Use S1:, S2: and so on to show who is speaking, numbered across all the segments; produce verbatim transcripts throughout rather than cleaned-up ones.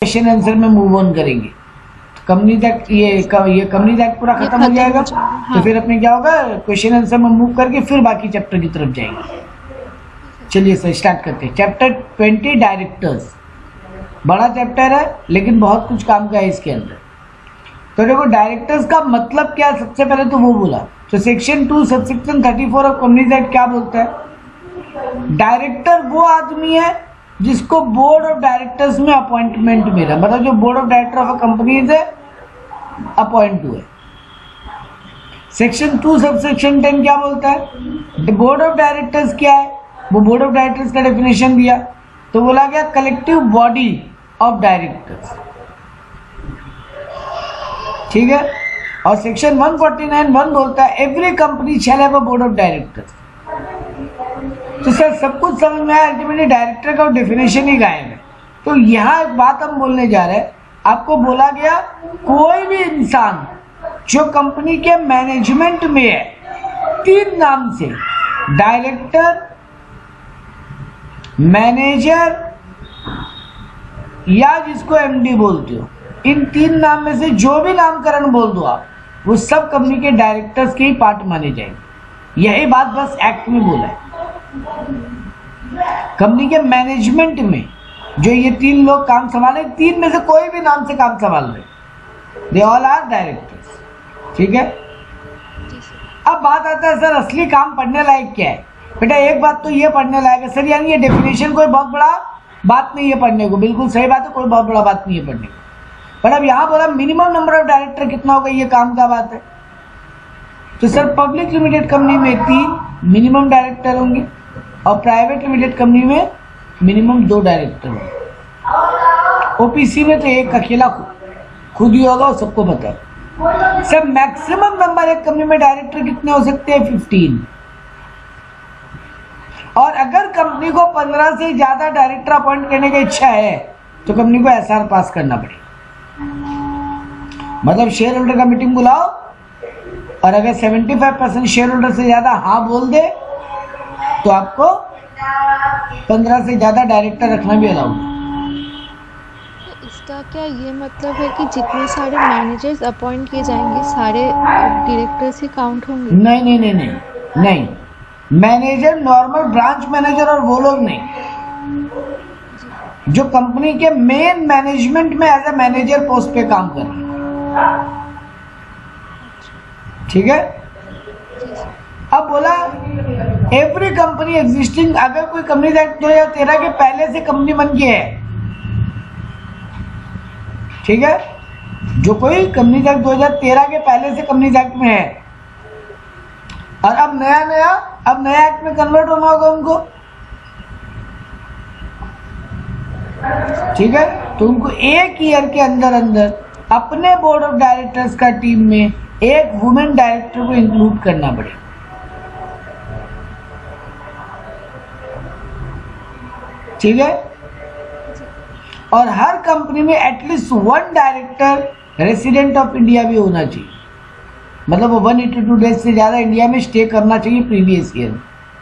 S1: Question answer में move on करेंगे। Company act ये ये कंपनी एक्ट पूरा खत्म हो जाएगा। हाँ। तो फिर अपने क्या होगा, क्वेश्चन आंसर में मूव करके फिर बाकी चैप्टर की तरफ जाएंगे। चलिए सर स्टार्ट करते हैं। चैप्टर ट्वेंटी डायरेक्टर्स, बड़ा चैप्टर है लेकिन बहुत कुछ काम का है इसके अंदर। तो देखो डायरेक्टर्स का मतलब क्या है, सबसे पहले तो वो बोला। तो section two subsection thirty four of companies act क्या बोलता है, डायरेक्टर वो आदमी है जिसको बोर्ड ऑफ डायरेक्टर्स में अपॉइंटमेंट मिला, मतलब जो board of director of companies है अपॉइंट हुए। सेक्शन टू सबसेक्शन टेन क्या बोलता है, बोर्ड ऑफ डायरेक्टर्स क्या है, वो बोर्ड ऑफ डायरेक्टर्स का डेफिनेशन दिया। तो बोला गया कलेक्टिव बॉडी ऑफ डायरेक्टर्स, ठीक है। और section one forty nine one बोलता है every company shall have a board of directors. तो सर सब कुछ समझ में आया, अल्टीमेटली डायरेक्टर का डेफिनेशन ही गायब है। तो यहाँ एक बात हम बोलने जा रहे हैं, आपको बोला गया कोई भी इंसान जो कंपनी के मैनेजमेंट में है, तीन नाम से, डायरेक्टर, मैनेजर या जिसको एमडी बोलते हो, इन तीन नाम में से जो भी नामकरण बोल दो आप, वो सब कंपनी के डायरेक्टर्स के ही पार्ट माने जाएंगे। यही बात बस एक्ट में बोला है। कंपनी के मैनेजमेंट में जो ये तीन लोग काम संभाले, तीन में से कोई भी नाम से काम संभाल रहे, दे ऑल आर डायरेक्टर्स, ठीक है। अब बात आता है सर असली काम पढ़ने लायक क्या है। बेटा एक बात तो ये पढ़ने लायक है सर, यानी ये डेफिनेशन कोई बहुत बड़ा बात नहीं है पढ़ने को, बिल्कुल सही बात है, कोई बहुत बड़ा बात नहीं है पढ़ने को। पर अब यहाँ बोला मिनिमम नंबर ऑफ डायरेक्टर कितना होगा, ये काम का बात है। तो सर पब्लिक लिमिटेड कंपनी में तीन मिनिमम डायरेक्टर होंगे और प्राइवेट लिमिटेड कंपनी में मिनिमम दो डायरेक्टर होंगे। ओपीसी में तो एक अकेला खुद ही होगा, सबको पता है। सर मैक्सिमम नंबर एक कंपनी में डायरेक्टर कितने हो सकते हैं, फिफ्टीन। और अगर कंपनी को पंद्रह से ज्यादा डायरेक्टर अपॉइंट करने की इच्छा है तो कंपनी को एसआर पास करना पड़ेगा। मतलब शेयर होल्डर का मीटिंग बुलाओ और अगर पचहत्तर परसेंट शेयर होल्डर से ज्यादा हाँ बोल दे तो आपको पंद्रह से ज्यादा डायरेक्टर रखना भी अलाउ है।
S2: इसका क्या ये मतलब है कि जितने सारे मैनेजर्स अपॉइंट किए जाएंगे सारे डायरेक्टर्स ही काउंट होंगे?
S1: नहीं नहीं नहीं नहीं नहीं, मैनेजर नॉर्मल ब्रांच मैनेजर और वो लोग नहीं, जो कंपनी के मेन मैनेजमेंट में एज ए मैनेजर पोस्ट पे काम कर रहे हैं, ठीक है। अब बोला एवरी कंपनी एग्जिस्टिंग, अगर कोई कंपनी दो हजार तेरह के पहले से कंपनी बन गई है, ठीक है, जो कोई कंपनी दो हजार तेरह के पहले से कंपनी एक्ट में है और अब नया नया अब नया एक्ट में कन्वर्ट होना होगा उनको, ठीक है। तो उनको एक ईयर के अंदर अंदर अपने बोर्ड ऑफ डायरेक्टर्स का टीम में एक वुमेन डायरेक्टर को इंक्लूड करना पड़ेगा, ठीक है। और हर कंपनी में at least one director resident of India भी होना चाहिए, मतलब वो वन एटी टू डेज से ज्यादा इंडिया में स्टे करना चाहिए प्रीवियस ईयर।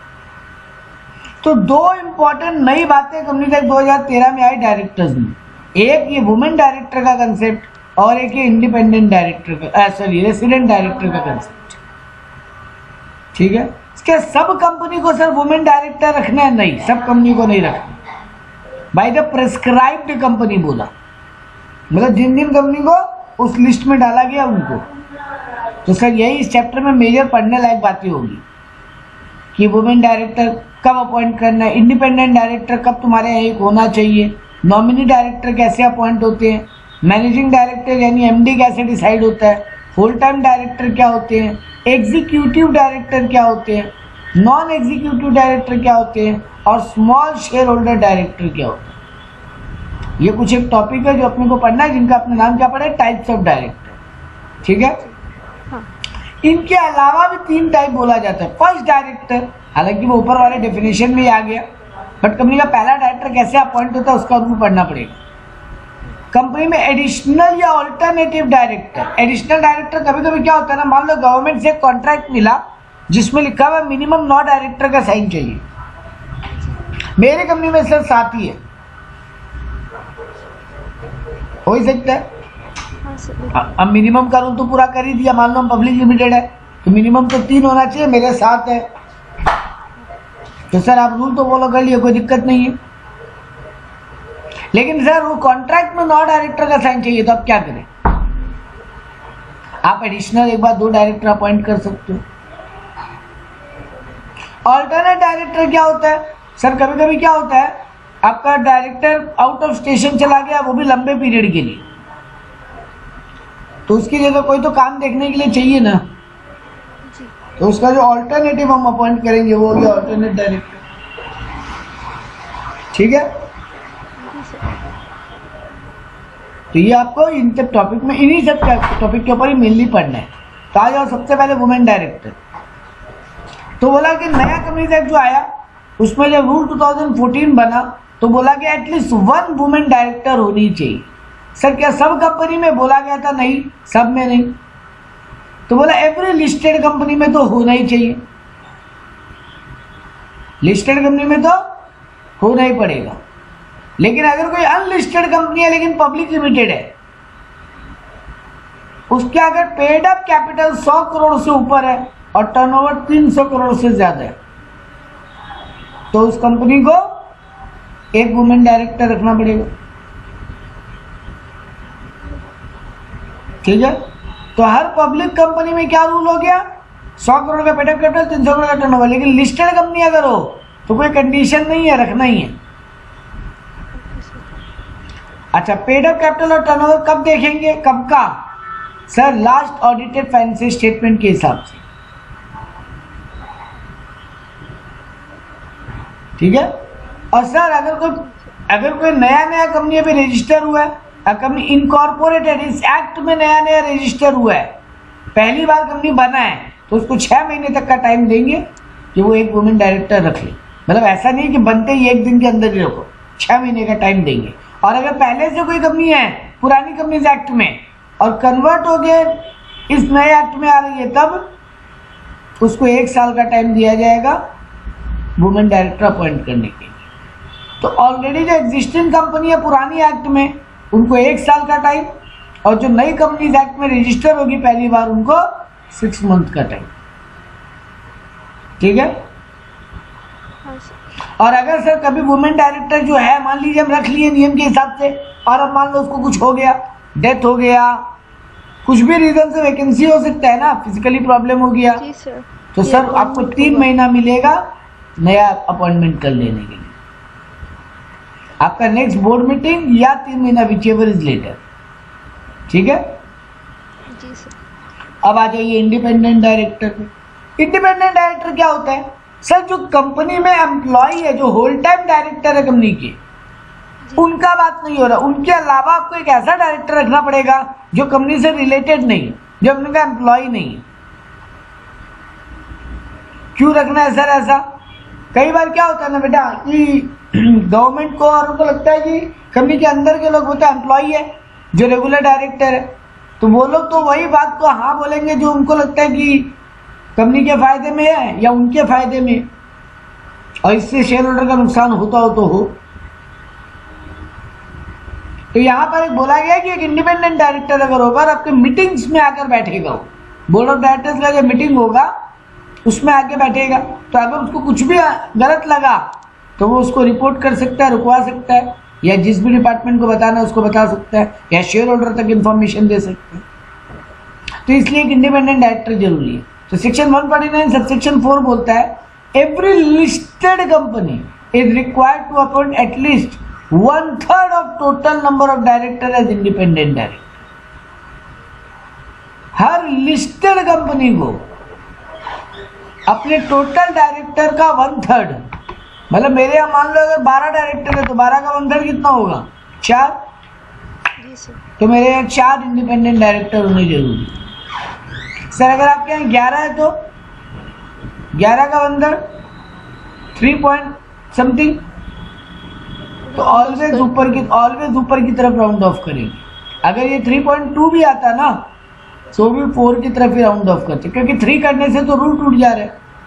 S1: तो दो इंपॉर्टेंट नई बातें कंपनी एक्ट दो हजार तेरह में आई डायरेक्टर्स में, एक ये वुमेन डायरेक्टर का कंसेप्ट और एक ये इंडिपेंडेंट डायरेक्टर का, सॉरी रेसिडेंट डायरेक्टर का कंसेप्ट, ठीक है। इसके सब कंपनी को सर वुमेन डायरेक्टर रखना है? नहीं, सब कंपनी को नहीं रखना, बाय द प्रेस्क्राइब्ड कंपनी बोला, मतलब जिन जिन कंपनी को उस लिस्ट में डाला गया उनको। तो सर यही इस चैप्टर में मेजर पढ़ने लायक बातें होगी कि वुमेन डायरेक्टर कब अपॉइंट करना है, इंडिपेंडेंट डायरेक्टर कब तुम्हारे यहाँ एक होना चाहिए, नॉमिनी डायरेक्टर कैसे अपॉइंट होते हैं, मैनेजिंग डायरेक्टर यानी एमडी कैसे डिसाइड होता है, फुल टाइम डायरेक्टर क्या होते हैं, एग्जीक्यूटिव डायरेक्टर क्या होते हैं, नॉन एग्जीक्यूटिव डायरेक्टर क्या होते हैं और स्मॉल शेयर होल्डर डायरेक्टर क्या होता है। ये कुछ एक टॉपिक है जो अपने को पढ़ना है, जिनका अपने नाम क्या पढ़ा है, टाइप्स ऑफ डायरेक्टर, ठीक है। हाँ। इनके अलावा भी तीन टाइप बोला जाता है। फर्स्ट डायरेक्टर, हालांकि वो ऊपर वाले डेफिनेशन में ही आ गया, बट कंपनी का पहला डायरेक्टर कैसे अपॉइंट होता है उसका उनको पढ़ना पड़ेगा। कंपनी में एडिशनल या ऑल्टरनेटिव डायरेक्टर, एडिशनल डायरेक्टर कभी कभी क्या होता है ना, मान लो गवर्नमेंट से कॉन्ट्रैक्ट मिला जिसमें लिखा हुआ मिनिमम नौ डायरेक्टर का साइन चाहिए, मेरे कंपनी में सर सात ही है, हो ही सकता है।
S2: हाँ सर।
S1: अ- अब मिनिमम का रूल तो पूरा कर ही दिया, मान लो हम पब्लिक लिमिटेड है तो मिनिमम तो तीन होना चाहिए, मेरे साथ है तो सर आप रूल तो फॉलो कर लिए, कोई दिक्कत नहीं है। लेकिन सर वो कॉन्ट्रैक्ट में नौ डायरेक्टर का साइन चाहिए, तो आप क्या करें? आप एडिशनल एक बार दो डायरेक्टर अपॉइंट कर सकते हो। ऑल्टरनेट डायरेक्टर क्या होता है सर? कभी कभी क्या होता है, आपका डायरेक्टर आउट ऑफ स्टेशन चला गया, वो भी लंबे पीरियड के लिए, तो उसकी जगह कोई तो काम देखने के लिए चाहिए ना,
S2: जी।
S1: तो उसका जो ऑल्टरनेटिव हम अपॉइंट करेंगे वो हो गया ऑल्टरनेट डायरेक्टर। ठीक है,
S2: जी सर।
S1: तो ये आपको इन सब टॉपिक में, इन्हीं सब टॉपिक के ऊपर ही मेनली पढ़ना है। तो आ जाओ सबसे पहले वुमेन डायरेक्टर। तो बोला कि नया कंपनीज एक्ट जो आया उसमें जब रूल दो हज़ार चौदह बना तो बोला कि एटलीस्ट वन वुमेन डायरेक्टर होनी चाहिए। सर क्या सब कंपनी में? बोला गया था नहीं, सब में नहीं। तो बोला एवरी लिस्टेड कंपनी में तो होना ही चाहिए, लिस्टेड कंपनी में तो होना ही पड़ेगा। लेकिन अगर कोई अनलिस्टेड कंपनी है लेकिन पब्लिक लिमिटेड है, उसके अगर पेड अप कैपिटल सौ करोड़ से ऊपर है और टर्नओवर तीन सौ करोड़ से ज्यादा है, तो उस कंपनी को एक वुमेन डायरेक्टर रखना पड़ेगा। ठीक है, तो हर पब्लिक कंपनी में क्या रूल हो गया? सौ करोड़ का पेड अप कैपिटल, तीन सौ करोड़ का टर्नओवर। लेकिन लिस्टेड कंपनी अगर हो तो कोई कंडीशन नहीं है, रखना ही है। अच्छा, पेड अप कैपिटल और टर्नओवर कब देखेंगे? कब का? Sir last audited financial statement के हिसाब से। ठीक है, और सर अगर कोई अगर कोई नया नया कंपनी अभी रजिस्टर हुआ है, कंपनी इनकॉर्पोरेटेड इस एक्ट में नया नया रजिस्टर हुआ है, पहली बार कंपनी बना है, तो उसको छह महीने तक का टाइम देंगे कि वो एक वुमेन डायरेक्टर रख ले। मतलब ऐसा नहीं कि बनते ही एक दिन के अंदर ही रखो, छह महीने का टाइम देंगे। और अगर पहले से कोई कंपनी है पुरानी कंपनीज एक्ट में और कन्वर्ट हो गए इस नए एक्ट में आ रही है, तब उसको एक साल का टाइम दिया जाएगा वुमेन डायरेक्टर अपॉइंट करने के लिए। तो ऑलरेडी जो एग्जिस्टिंग कंपनी है पुरानी एक्ट में, उनको एक साल का टाइम, और जो नई कंपनीज एक्ट में रजिस्टर होगी पहली बार, उनको सिक्स मंथ का टाइम। ठीक है,
S2: हाँ सर।
S1: और अगर सर कभी वुमेन डायरेक्टर जो है, मान लीजिए हम रख लिए नियम के हिसाब से, और अब मान लो उसको कुछ हो गया, डेथ हो गया, कुछ भी रीजन से वैकेंसी हो सकता है ना, फिजिकली प्रॉब्लम हो गया,
S2: जी सर।
S1: तो
S2: ये
S1: सर आपको
S2: appointment
S1: तीन
S2: होगा।
S1: महीना मिलेगा नया अपॉइंटमेंट कर लेने के लिए। आपका नेक्स्ट बोर्ड मीटिंग या तीन महीना विच एवर इज लेटर। ठीक है,
S2: जी सर।
S1: अब आ जाइए इंडिपेंडेंट डायरेक्टर पे। इंडिपेंडेंट डायरेक्टर क्या होता है? सर जो कंपनी में एम्प्लॉय है, जो होल टाइम डायरेक्टर है कंपनी के, उनका बात नहीं हो रहा, उनके अलावा आपको एक ऐसा डायरेक्टर रखना पड़ेगा जो कंपनी से रिलेटेड नहीं, जो कंपनी का एम्प्लॉय नहीं है। क्यों रखना है सर ऐसा? कई बार क्या होता है ना बेटा कि गवर्नमेंट को और उनको लगता है कि कंपनी के अंदर के लोग होते हैं एम्प्लॉय है, जो रेगुलर डायरेक्टर है, तो वो लोग तो वही बात को हाँ बोलेंगे जो उनको लगता है कि कंपनी के फायदे में है या उनके फायदे में, और इससे शेयर होल्डर का नुकसान होता हो तो हो। तो यहां पर एक बोला गया कि एक इंडिपेंडेंट डायरेक्टर अगर होगा, आपके मीटिंग्स में आकर बैठेगा, वो बोर्ड ऑफ डायरेक्टर्स का जब मीटिंग होगा उसमें आके बैठेगा, तो अगर उसको कुछ भी गलत लगा तो वो उसको रिपोर्ट कर सकता है, रुकवा सकता है, या जिस भी डिपार्टमेंट को बताना है उसको बता सकता है, या शेयर होल्डर तक इंफॉर्मेशन दे सकता है। तो इसलिए एक इंडिपेंडेंट डायरेक्टर जरूरी है। तो section one forty nine subsection four बोलता है every listed company is required to appoint at least one third of total number of director as independent director. हर लिस्टेड कंपनी को अपने टोटल डायरेक्टर का वन थर्ड, मतलब मेरे यहाँ मान लो अगर बारह डायरेक्टर है तो बारह का वन थर्ड कितना होगा? चार।
S2: जी सर।
S1: तो मेरे यहाँ चार इंडिपेंडेंट डायरेक्टर होने जरूरी है। सर अगर आपके यहाँ ग्यारह है तो ग्यारह का one third three point something, तो ऑलवेज ऊपर की ऑलवेज ऊपर की तरफ राउंड ऑफ करेंगे। अगर ये थ्री पॉइंट टू भी आता ना तो भी फोर की तरफ ही राउंड ऑफ करते, क्योंकि थ्री करने से तो रूल टूट जा रहे,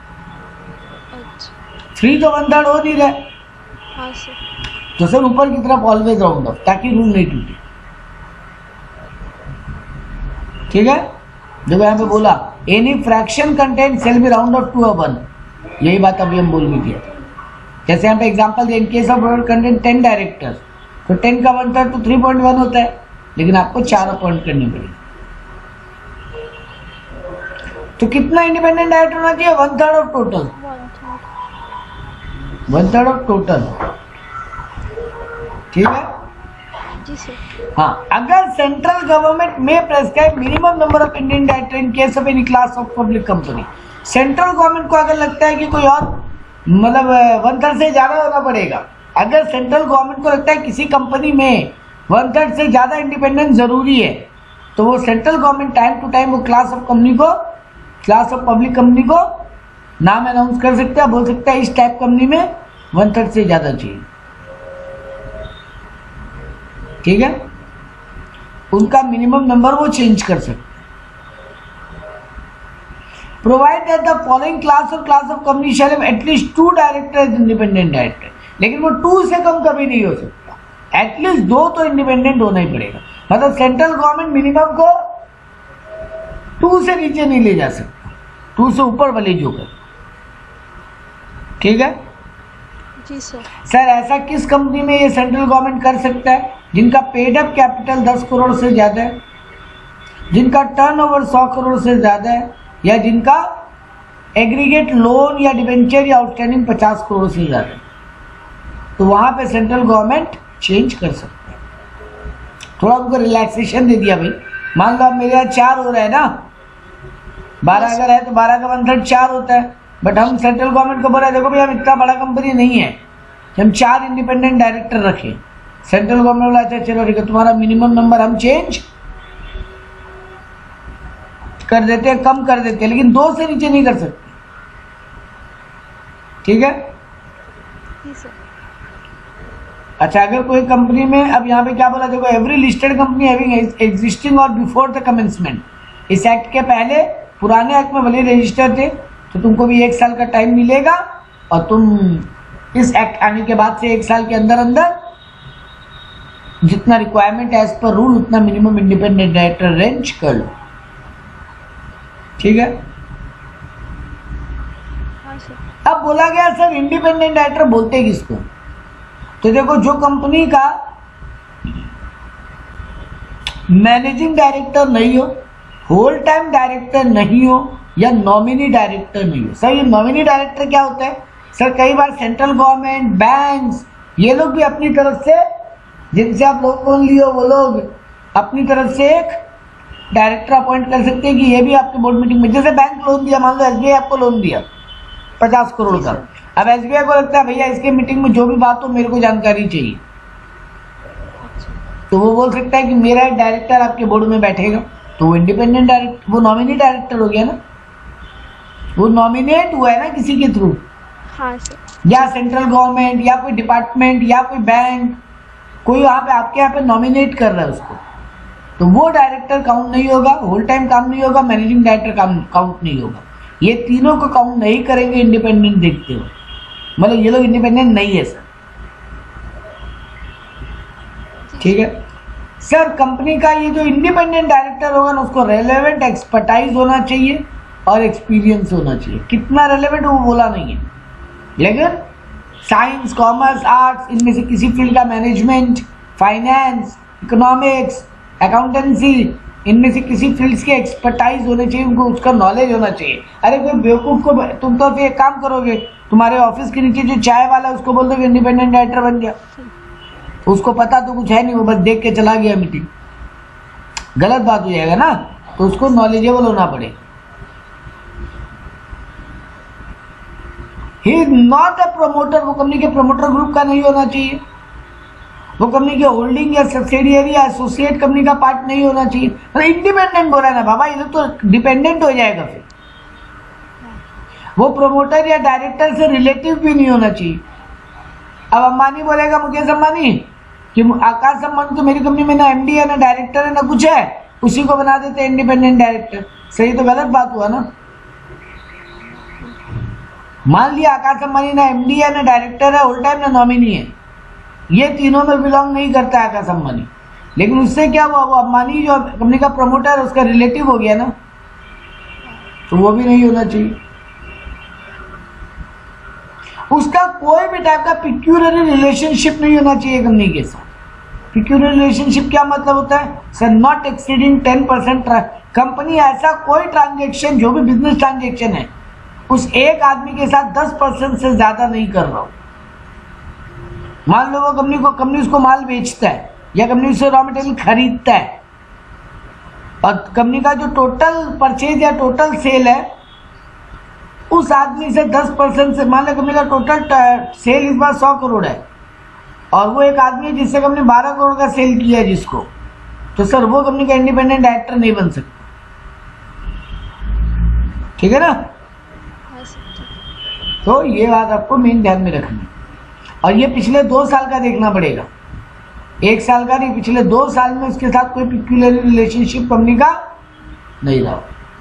S1: थ्री तो वन थर्ड हो नहीं रहा।
S2: हाँ सर।
S1: तो सर ऊपर की तरफ ऑलवेज राउंड ऑफ, ताकि रूल नहीं टूटे। ठीक है, देखो यहाँ पे बोला any fraction content shall be round off to a one, यही बात अभी हम बोल भी किया था। जैसे यहाँ पे एग्जांपल दे, in case of product content ten directors, तो टेन का वन थर्ड तो थ्री पॉइंट वन होता है, लेकिन आपको चार अपॉइंट करनी पड़ेगी। तो कितना इंडिपेंडेंट डायरेक्टर होना चाहिए? One third of total, one third of total, ठीक है
S2: जी सर।
S1: हाँ, अगर सेंट्रल गवर्नमेंट में prescribe minimum number of Indian director in case of any class of public company, central government को अगर लगता है कि कोई और मतलब वन थर्ड से ज्यादा होना पड़ेगा, अगर सेंट्रल गवर्नमेंट को लगता है किसी कंपनी में वन थर्ड से ज्यादा इंडिपेंडेंस जरूरी है, तो वो central government time to time वो क्लास ऑफ कंपनी को, क्लास ऑफ पब्लिक कंपनी को नाम अनाउंस कर सकता है, बोल सकता है इस टाइप कंपनी में वन थर्ड से ज्यादा चाहिए, ठीक है, उनका मिनिमम नंबर वो चेंज कर सकते। Provide that the following class और class of company shall have at least two director independent director, लेकिन वो टू से कम कभी नहीं हो सकता, एटलीस्ट दो तो इंडिपेंडेंट होना ही पड़ेगा। मतलब सेंट्रल गवर्नमेंट मिनिमम को टू से नीचे नहीं ले जा सकता, टू से ऊपर वाले जो कर, ठीक है
S2: जी सर।
S1: सर ऐसा किस कंपनी में ये सेंट्रल गवर्नमेंट कर सकता है? जिनका पेड अप कैपिटल दस करोड़ से ज्यादा है, जिनका टर्नओवर सौ करोड़ से ज्यादा है, या जिनका एग्रीगेट लोन या डिवेंचर या आउटस्टैंडिंग पचास करोड़ से ज्यादा है, तो वहां पे सेंट्रल गवर्नमेंट चेंज कर सकता है। थोड़ा उनको रिलैक्सेशन दे दिया भाई, मान लो अब मेरे यहाँ चार हो रहा है ना, बारह अगर है तो बारह का वन थर्ड चार होता है, बट हम सेंट्रल गवर्नमेंट को बोला देखो भाई हम इतना बड़ा कंपनी नहीं है, हम चार इंडिपेंडेंट डायरेक्टर रखें। सेंट्रल गवर्नमेंट बोला अच्छा चलो ठीक है, तुम्हारा मिनिमम नंबर हम चेंज कर देते हैं, कम कर देते हैं, लेकिन दो से नीचे नहीं कर सकते, ठीक है
S2: जी सर।
S1: अच्छा, अगर कोई कंपनी में, अब यहाँ पे क्या बोला देखो, every listed company having existing और बिफोर द कमेंसमेंट, इस एक्ट के पहले पुराने एक्ट में भले रजिस्टर थे तो तुमको भी एक साल का टाइम मिलेगा, और तुम इस एक्ट आने के बाद से एक साल के अंदर अंदर जितना रिक्वायरमेंट है एज पर रूल उतना मिनिमम इंडिपेंडेंट डायरेक्टर रेंज कर लो, ठीक है।
S2: हाँ सर।
S1: अब बोला गया सर इंडिपेंडेंट डायरेक्टर बोलते किसको? तो देखो जो कंपनी का मैनेजिंग डायरेक्टर नहीं हो, होल टाइम डायरेक्टर नहीं हो, या नॉमिनी डायरेक्टर नहीं हो। सर ये नॉमिनी डायरेक्टर क्या होता है? सर कई बार सेंट्रल गवर्नमेंट, बैंक्स, ये लोग भी अपनी तरफ से, जिनसे आप लोन लिए हो वो लोग अपनी तरफ से एक डायरेक्टर अपॉइंट कर सकते हैं कि ये भी आपके बोर्ड मीटिंग में, जैसे बैंक लोन दिया, मान लो एसबीआई आपको लोन दिया पचास करोड़ का, अब एसबीआई को लगता है भैया इसके मीटिंग में जो भी बात हो मेरे को जानकारी चाहिए, तो वो बोल सकता है कि मेरा एक डायरेक्टर आपके बोर्ड में बैठेगा, तो वो इंडिपेंडेंट डायरेक्टर, वो नॉमिनी डायरेक्टर हो गया ना, वो नॉमिनेट हुआ है ना किसी के थ्रू।
S2: हाँ सर।
S1: या सेंट्रल गवर्नमेंट या कोई डिपार्टमेंट या कोई बैंक, कोई वहां पे आपके यहाँ पे नॉमिनेट कर रहा है उसको, तो वो डायरेक्टर काउंट नहीं होगा, होल टाइम काम नहीं होगा, मैनेजिंग डायरेक्टर काउंट नहीं होगा, ये तीनों को काउंट नहीं करेंगे इंडिपेंडेंट देखते हुए, मतलब ये लोग इंडिपेंडेंट नहीं है सर, ठीक है। सर कंपनी का ये जो इंडिपेंडेंट डायरेक्टर होगा ना उसको रेलेवेंट एक्सपर्टाइज होना चाहिए और एक्सपीरियंस होना चाहिए। कितना रेलेवेंट वो बोला नहीं है, लेकिन साइंस, कॉमर्स, आर्ट्स, इनमें से किसी फील्ड का, मैनेजमेंट, फाइनेंस, इकोनॉमिक्स, अकाउंटेंसी, इनमें से किसी फील्ड्स के एक्सपर्टाइज होने चाहिए, उनको उसका नॉलेज होना चाहिए। अरे कोई बेवकूफ को, तुम तो फिर एक काम करोगे, तुम्हारे ऑफिस के नीचे जो चाय वाला है उसको बोल दो कि इंडिपेंडेंट डायरेक्टर बन गया, उसको पता तो कुछ है नहीं, वो बस देख के चला गया मीटिंग, गलत बात हो जाएगा ना, तो उसको नॉलेजेबल होना पड़ेगा। He is not a promoter, वो कंपनी के प्रमोटर ग्रुप का नहीं होना चाहिए, वो कंपनी के होल्डिंग या सब्सिडियरी या एसोसिएट कंपनी का पार्ट नहीं होना चाहिए। मतलब इंडिपेंडेंट बोला ना बाबा, ये तो डिपेंडेंट हो जाएगा, फिर वो प्रमोटर या डायरेक्टर से रिलेटिव भी नहीं होना चाहिए। अब अंबानी बोलेगा, मुकेश अंबानी, कि आकाश अंबानी तो मेरी कंपनी में ना एमडी है ना डायरेक्टर है ना कुछ है, उसी को बना देते हैं इंडिपेंडेंट डायरेक्टर, सही तो गलत बात हुआ ना। मान लिया आकाश अंबानी ना एमडी है ना डायरेक्टर है, होल टाइम ना नॉमिनी है, ये तीनों में बिलोंग नहीं करता है आकाश अंबानी, लेकिन उससे क्या हुआ, वो अंबानी जो कंपनी का प्रमोटर उसका रिलेटिव हो गया ना, तो वो भी नहीं होना चाहिए। उसका कोई भी टाइप का पिक्यूलरी रिलेशनशिप नहीं होना चाहिए कंपनी के साथ। पिक्यूलरी रिलेशनशिप क्या मतलब होता है sir, not exceeding ten percent. Company ऐसा कोई ट्रांजेक्शन, जो भी बिजनेस ट्रांजेक्शन है, उस एक आदमी के साथ दस परसेंट से ज्यादा नहीं कर रहा हो। मान लो वो कंपनी को कंपनी उसको माल बेचता है या कंपनी उससे रॉ मटेरियल खरीदता है, और कंपनी का जो टोटल परचेज या टोटल सेल है उस आदमी से दस परसेंट से, मान लो कंपनी का टोटल सेल इस बार सौ करोड़ है और वो एक आदमी है जिससे कंपनी बारह करोड़ का सेल किया है जिसको, तो सर वो कंपनी का इंडिपेंडेंट डायरेक्टर नहीं बन सकता। ठीक है ना? तो ये बात आपको मेन ध्यान में रखनी, और ये पिछले दो साल का देखना पड़ेगा, एक साल का नहीं, पिछले दो साल में उसके साथ कोई पिक्यूलर रिलेशनशिप कंपनी का नहीं रहा।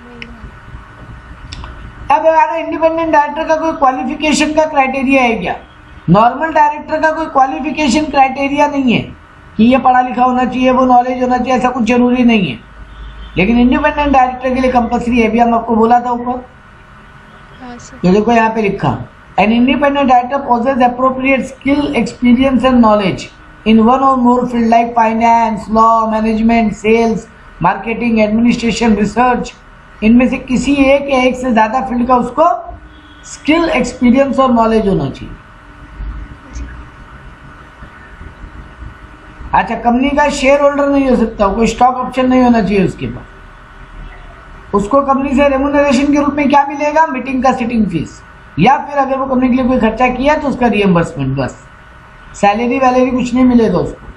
S1: अब अगर इंडिपेंडेंट डायरेक्टर का कोई क्वालिफिकेशन का क्राइटेरिया है क्या? नॉर्मल डायरेक्टर का कोई क्वालिफिकेशन क्राइटेरिया नहीं है कि ये पढ़ा लिखा होना चाहिए, वो नॉलेज होना चाहिए, ऐसा कुछ जरूरी नहीं है। लेकिन इंडिपेंडेंट डायरेक्टर के लिए कंपल्सरी है, भी हम आपको बोला था ऊपर, तो देखो यहाँ पे लिखा, an independent director possess appropriate skill, experience and knowledge in one और more field like finance, law, management, sales, marketing, administration, research. इनमें से किसी एक या एक से ज्यादा फील्ड का उसको स्किल, एक्सपीरियंस और नॉलेज होना चाहिए। अच्छा, कंपनी का शेयर होल्डर नहीं हो सकता, कोई स्टॉक ऑप्शन नहीं होना चाहिए उसके पास। उसको कंपनी से रेम्यूनरेशन के रूप में क्या मिलेगा? मीटिंग का सिटिंग फीस, या फिर अगर वो कंपनी के लिए कोई खर्चा किया तो उसका रिएम्बर्समेंट, बस। सैलरी वैलरी कुछ नहीं मिलेगा उसको।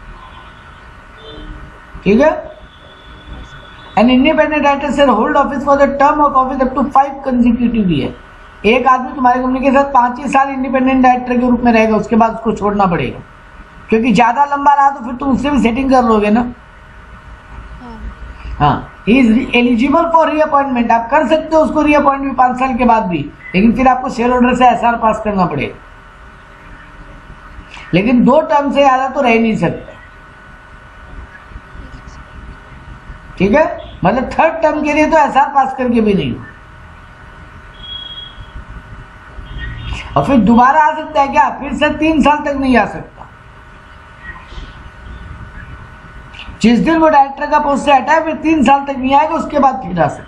S1: ठीक है? An independent director shall hold office for the term of office up to five consecutive year. एक आदमी तुम्हारी कंपनी के साथ पांच ही साल इंडिपेंडेंट डायरेक्टर के रूप में रहेगा, उसके बाद उसको छोड़ना पड़ेगा, क्योंकि ज्यादा लंबा रहा तो फिर तुम उससे भी सेटिंग कर लोगे ना। हाँ, he is eligible for reappointment. आप कर सकते हो उसको रीअपॉइंट भी पांच साल के बाद भी, लेकिन फिर आपको शेयर होल्डर से एसआर पास करना पड़ेगा। लेकिन दो टर्म से ज्यादा तो रह नहीं सकते। ठीक है? मतलब थर्ड टर्म के लिए तो एसआर पास करके भी नहीं, और फिर दोबारा आ सकता है क्या? फिर से तीन साल तक नहीं आ सकता। जिस दिन वो डायरेक्टर का पोस्ट से हटा है फिर तीन साल तक नहीं आएगा, उसके बाद फिर आ सकता।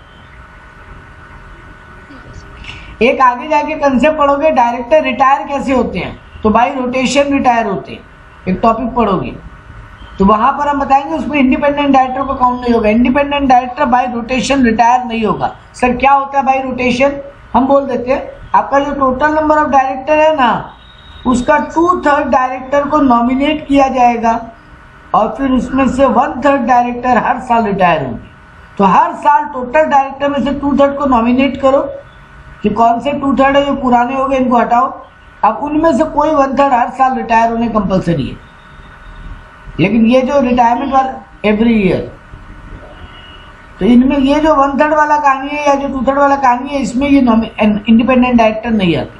S1: एक आगे जाके कंसेप्ट पढ़ोगे डायरेक्टर रिटायर कैसे होते हैं, तो बाई रोटेशन रिटायर होते हैं, एक टॉपिक पढ़ोगे तो वहां पर हम बताएंगे, उसमें इंडिपेंडेंट डायरेक्टर को काउंट नहीं होगा। Independent director by rotation retire नहीं होगा। सर क्या होता है बाय रोटेशन? हम बोल देते हैं, आपका जो टोटल नंबर ऑफ डायरेक्टर है ना, उसका टू थर्ड डायरेक्टर को नॉमिनेट किया जाएगा, और फिर उसमें से वन थर्ड डायरेक्टर हर साल रिटायर होंगे। तो हर साल टोटल डायरेक्टर में से टू थर्ड को नॉमिनेट करो कि कौन से टू थर्ड है जो पुराने हो गए, इनको हटाओ। अब उनमें से कोई वन थर्ड हर साल रिटायर होने कंपलसरी है। लेकिन ये जो रिटायरमेंट वाला एवरी ईयर, तो इनमें ये जो वन थर्ड वाला कहानी है या जो टू थर्ड वाला कहानी है, इसमें ये इंडिपेंडेंट डायरेक्टर नहीं आते।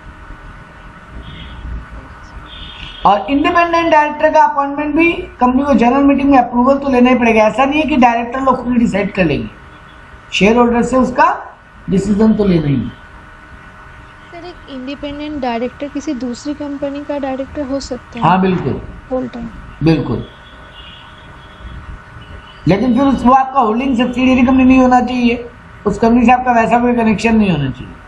S1: और इंडिपेंडेंट डायरेक्टर का अपॉइंटमेंट भी कंपनी को जनरल मीटिंग में अप्रूवल तो लेना ही पड़ेगा। ऐसा नहीं है कि डायरेक्टर लोग खुद डिसाइड कर लेंगे, शेयर होल्डर से उसका डिसीजन तो लेना ही है।
S2: सर, एक इंडिपेंडेंट डायरेक्टर किसी दूसरी कंपनी का डायरेक्टर हो सकता है?
S1: हाँ बिल्कुल,
S2: होल टाइम
S1: बिल्कुल। लेकिन फिर उस वो आपका होल्डिंग सब्सिडियरी कंपनी नहीं होना चाहिए, उस कंपनी से आपका वैसा कोई कनेक्शन नहीं होना चाहिए।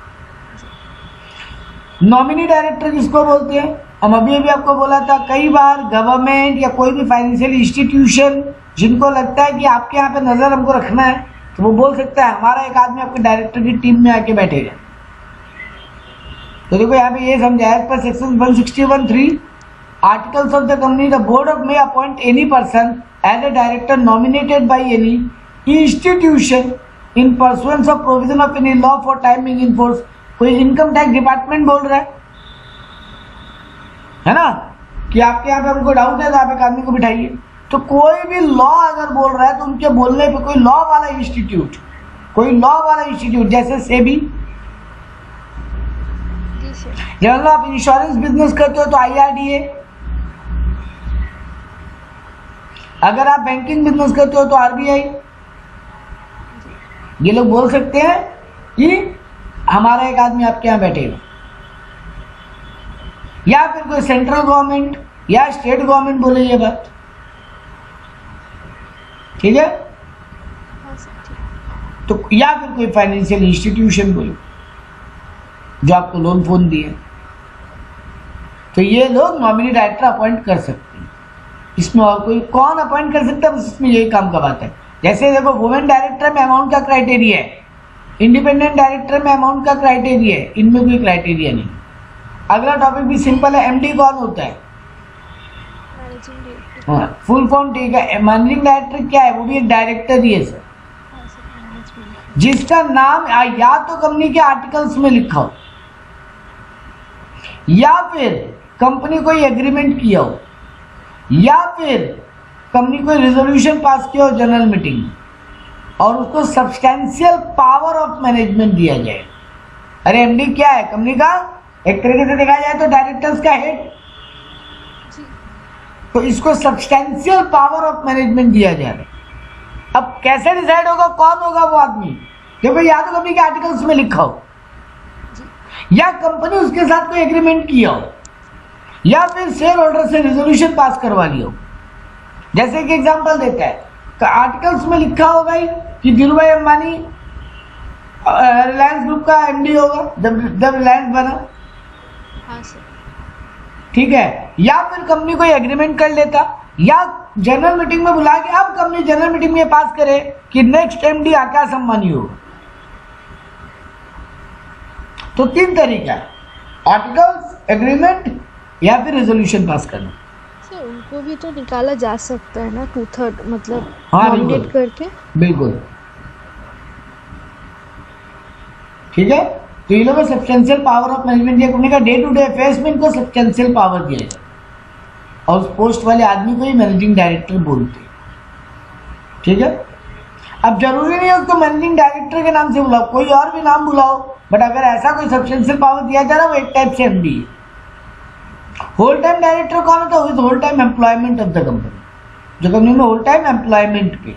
S1: नॉमिनी डायरेक्टर किसको बोलते हैं? हम अभी अभी आपको बोला था, कई बार गवर्नमेंट या कोई भी फाइनेंशियल इंस्टीट्यूशन जिनको लगता है कि आपके यहाँ पे नजर हमको रखना है, तो वो बोल सकता है हमारा एक आदमी आपके डायरेक्टर की टीम में आके बैठेगा। तो देखो यहाँ पे ये समझाया पर section one sixty one three articles of the company, the board of may appoint any person as a director nominated by any institution in pursuance of provision of any law for time being in force. कोई income tax department बोल रहा है है ना कि आपके यहाँ पे हमको डाउट है तो आप एक आदमी को बिठाइए, तो कोई भी लॉ अगर बोल रहा है तो उनके बोलने पे कोई लॉ वाला इंस्टीट्यूट, कोई लॉ वाला इंस्टीट्यूट जैसे सेबी, जब आप इंश्योरेंस बिजनेस करते हो तो आई आर डी ए, अगर आप बैंकिंग बिजनेस करते हो तो आरबीआई। ये लोग बोल सकते हैं कि हमारा एक आदमी आपके यहाँ बैठेगा, या फिर कोई सेंट्रल गवर्नमेंट या स्टेट गवर्नमेंट बोले ये बात, ठीक है। तो या फिर कोई फाइनेंशियल इंस्टीट्यूशन बोले जो आपको लोन फोन दिए, तो ये लोग नॉमिनी डायरेक्टर अपॉइंट कर सकते हैं। इसमें और कोई कौन अपॉइंट कर सकता है, बस इसमें यही काम का बात है। जैसे देखो वुमेन डायरेक्टर में अमाउंट का क्राइटेरिया है, इंडिपेंडेंट डायरेक्टर में अमाउंट का क्राइटेरिया है, इनमें कोई क्राइटेरिया नहीं। अगला टॉपिक भी सिंपल है, एमडी कौन होता है? हाँ, फुल फॉर्म ठीक है। मैनेजिंग डायरेक्टर क्या है? वो भी एक डायरेक्टर ही है सर, जिसका नाम या तो कंपनी के आर्टिकल्स में लिखा हो या फिर कंपनी कोई एग्रीमेंट किया हो या फिर कंपनी कोई रेजोल्यूशन पास किया हो जनरल मीटिंग, और उसको सब्सटेंशियल पावर ऑफ मैनेजमेंट दिया जाए। अरे एमडी क्या है? कंपनी का एक तरीके से देखा जाए तो डायरेक्टर्स का हेड, तो इसको सब्सटेंशियल पावर ऑफ मैनेजमेंट दिया जा रहा है। अब कैसे डिसाइड होगा कौन होगा वो आदमी? देखो या तो कंपनी के आर्टिकल्स में लिखा हो, या कंपनी उसके साथ कोई एग्रीमेंट किया हो, या फिर शेयर होल्डर से रेजोल्यूशन पास करवा लिया हो। जैसे कि एग्जांपल देता है, आर्टिकल्स में लिखा होगा ही कि धीरूभाई अंबानी रिलायंस ग्रुप का एमडी होगा जब जब रिलायंस बना, ठीक है। या फिर कंपनी कोई एग्रीमेंट कर लेता, या जनरल मीटिंग में बुला के अब कंपनी जनरल मीटिंग में पास करे कि नेक्स्ट एमडी आकाश अंबानी होगा। तो तीन तरीका है, आर्टिकल्स, एग्रीमेंट या फिर रेजोल्यूशन पास करना।
S2: सर उनको भी तो निकाला जा सकता है ना, टू थर्ड मतलब
S1: हाँ
S2: नॉमिनेट करके।
S1: बिल्कुल ठीक है। तो ये लोग सब्सटेंशियल पावर ऑफ मैनेजमेंट दिया, कंपनी का डे टू डे अफेयर्स में इनको सब्सटेंशियल पावर दिया जाए, और उस पोस्ट वाले आदमी को ही मैनेजिंग डायरेक्टर बोलते हैं, ठीक है। अब जरूरी नहीं है उसको मैनेजिंग डायरेक्टर के नाम से बुलाओ, कोई और भी नाम बुलाओ, बट अगर ऐसा कोई सब्सटेंशियल पावर दिया जा रहा है वो एक टाइप से एमडी है। होल टाइम डायरेक्टर कौन होता है? Whole time employment of the company, जो कंपनी में होल टाइम एम्प्लॉयमेंट पे।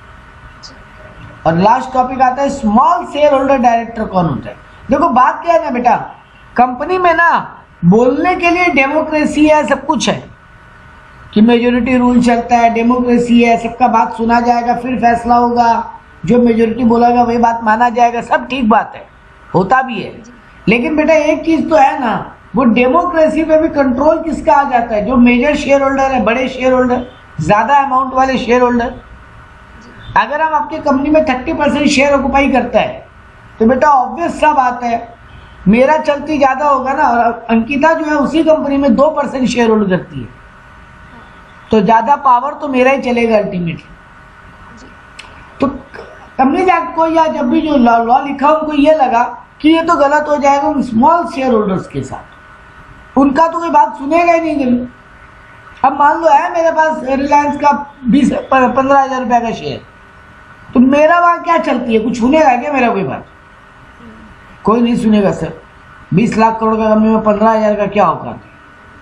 S1: और लास्ट टॉपिक आता है स्मॉल शेयर होल्डर डायरेक्टर कौन होता है? देखो बात क्या है ना बेटा, कंपनी में ना बोलने के लिए डेमोक्रेसी है, सब कुछ है कि मेजोरिटी रूल चलता है, डेमोक्रेसी है, सबका बात सुना जाएगा, फिर फैसला होगा, जो मेजोरिटी बोलेगा वही बात माना जाएगा, सब ठीक बात है, होता भी है। लेकिन बेटा एक चीज तो है ना, वो डेमोक्रेसी पे भी कंट्रोल किसका आ जाता है? जो मेजर शेयर होल्डर है, बड़े शेयर होल्डर, ज्यादा अमाउंट वाले शेयर होल्डर। अगर हम आपकी कंपनी में थर्टी परसेंट शेयर ऑक्युपाई करता है तो बेटा ऑब्वियस सा बात है मेरा चलती ज्यादा होगा ना, और अंकिता जो है उसी कंपनी में दो परसेंट शेयर होल्ड करती है, तो ज्यादा पावर तो मेरा ही चलेगा अल्टीमेटली। तो कंपनी एक्ट को या जब भी जो लॉ लिखा उनको ये लगा कि ये तो गलत हो जाएगा उन स्मॉल शेयर होल्डर्स के साथ, उनका तो कोई बात सुनेगा ही नहीं जरूर। अब मान लो है मेरे पास रिलायंस का बीस पंद्रह हजार रुपया का शेयर, तो मेरा वहां क्या चलती है? कुछ सुनेगा क्या मेरा कोई बात? कोई नहीं सुनेगा सर। बीस लाख करोड़ का कंपनी में पंद्रह हजार का क्या औकात है?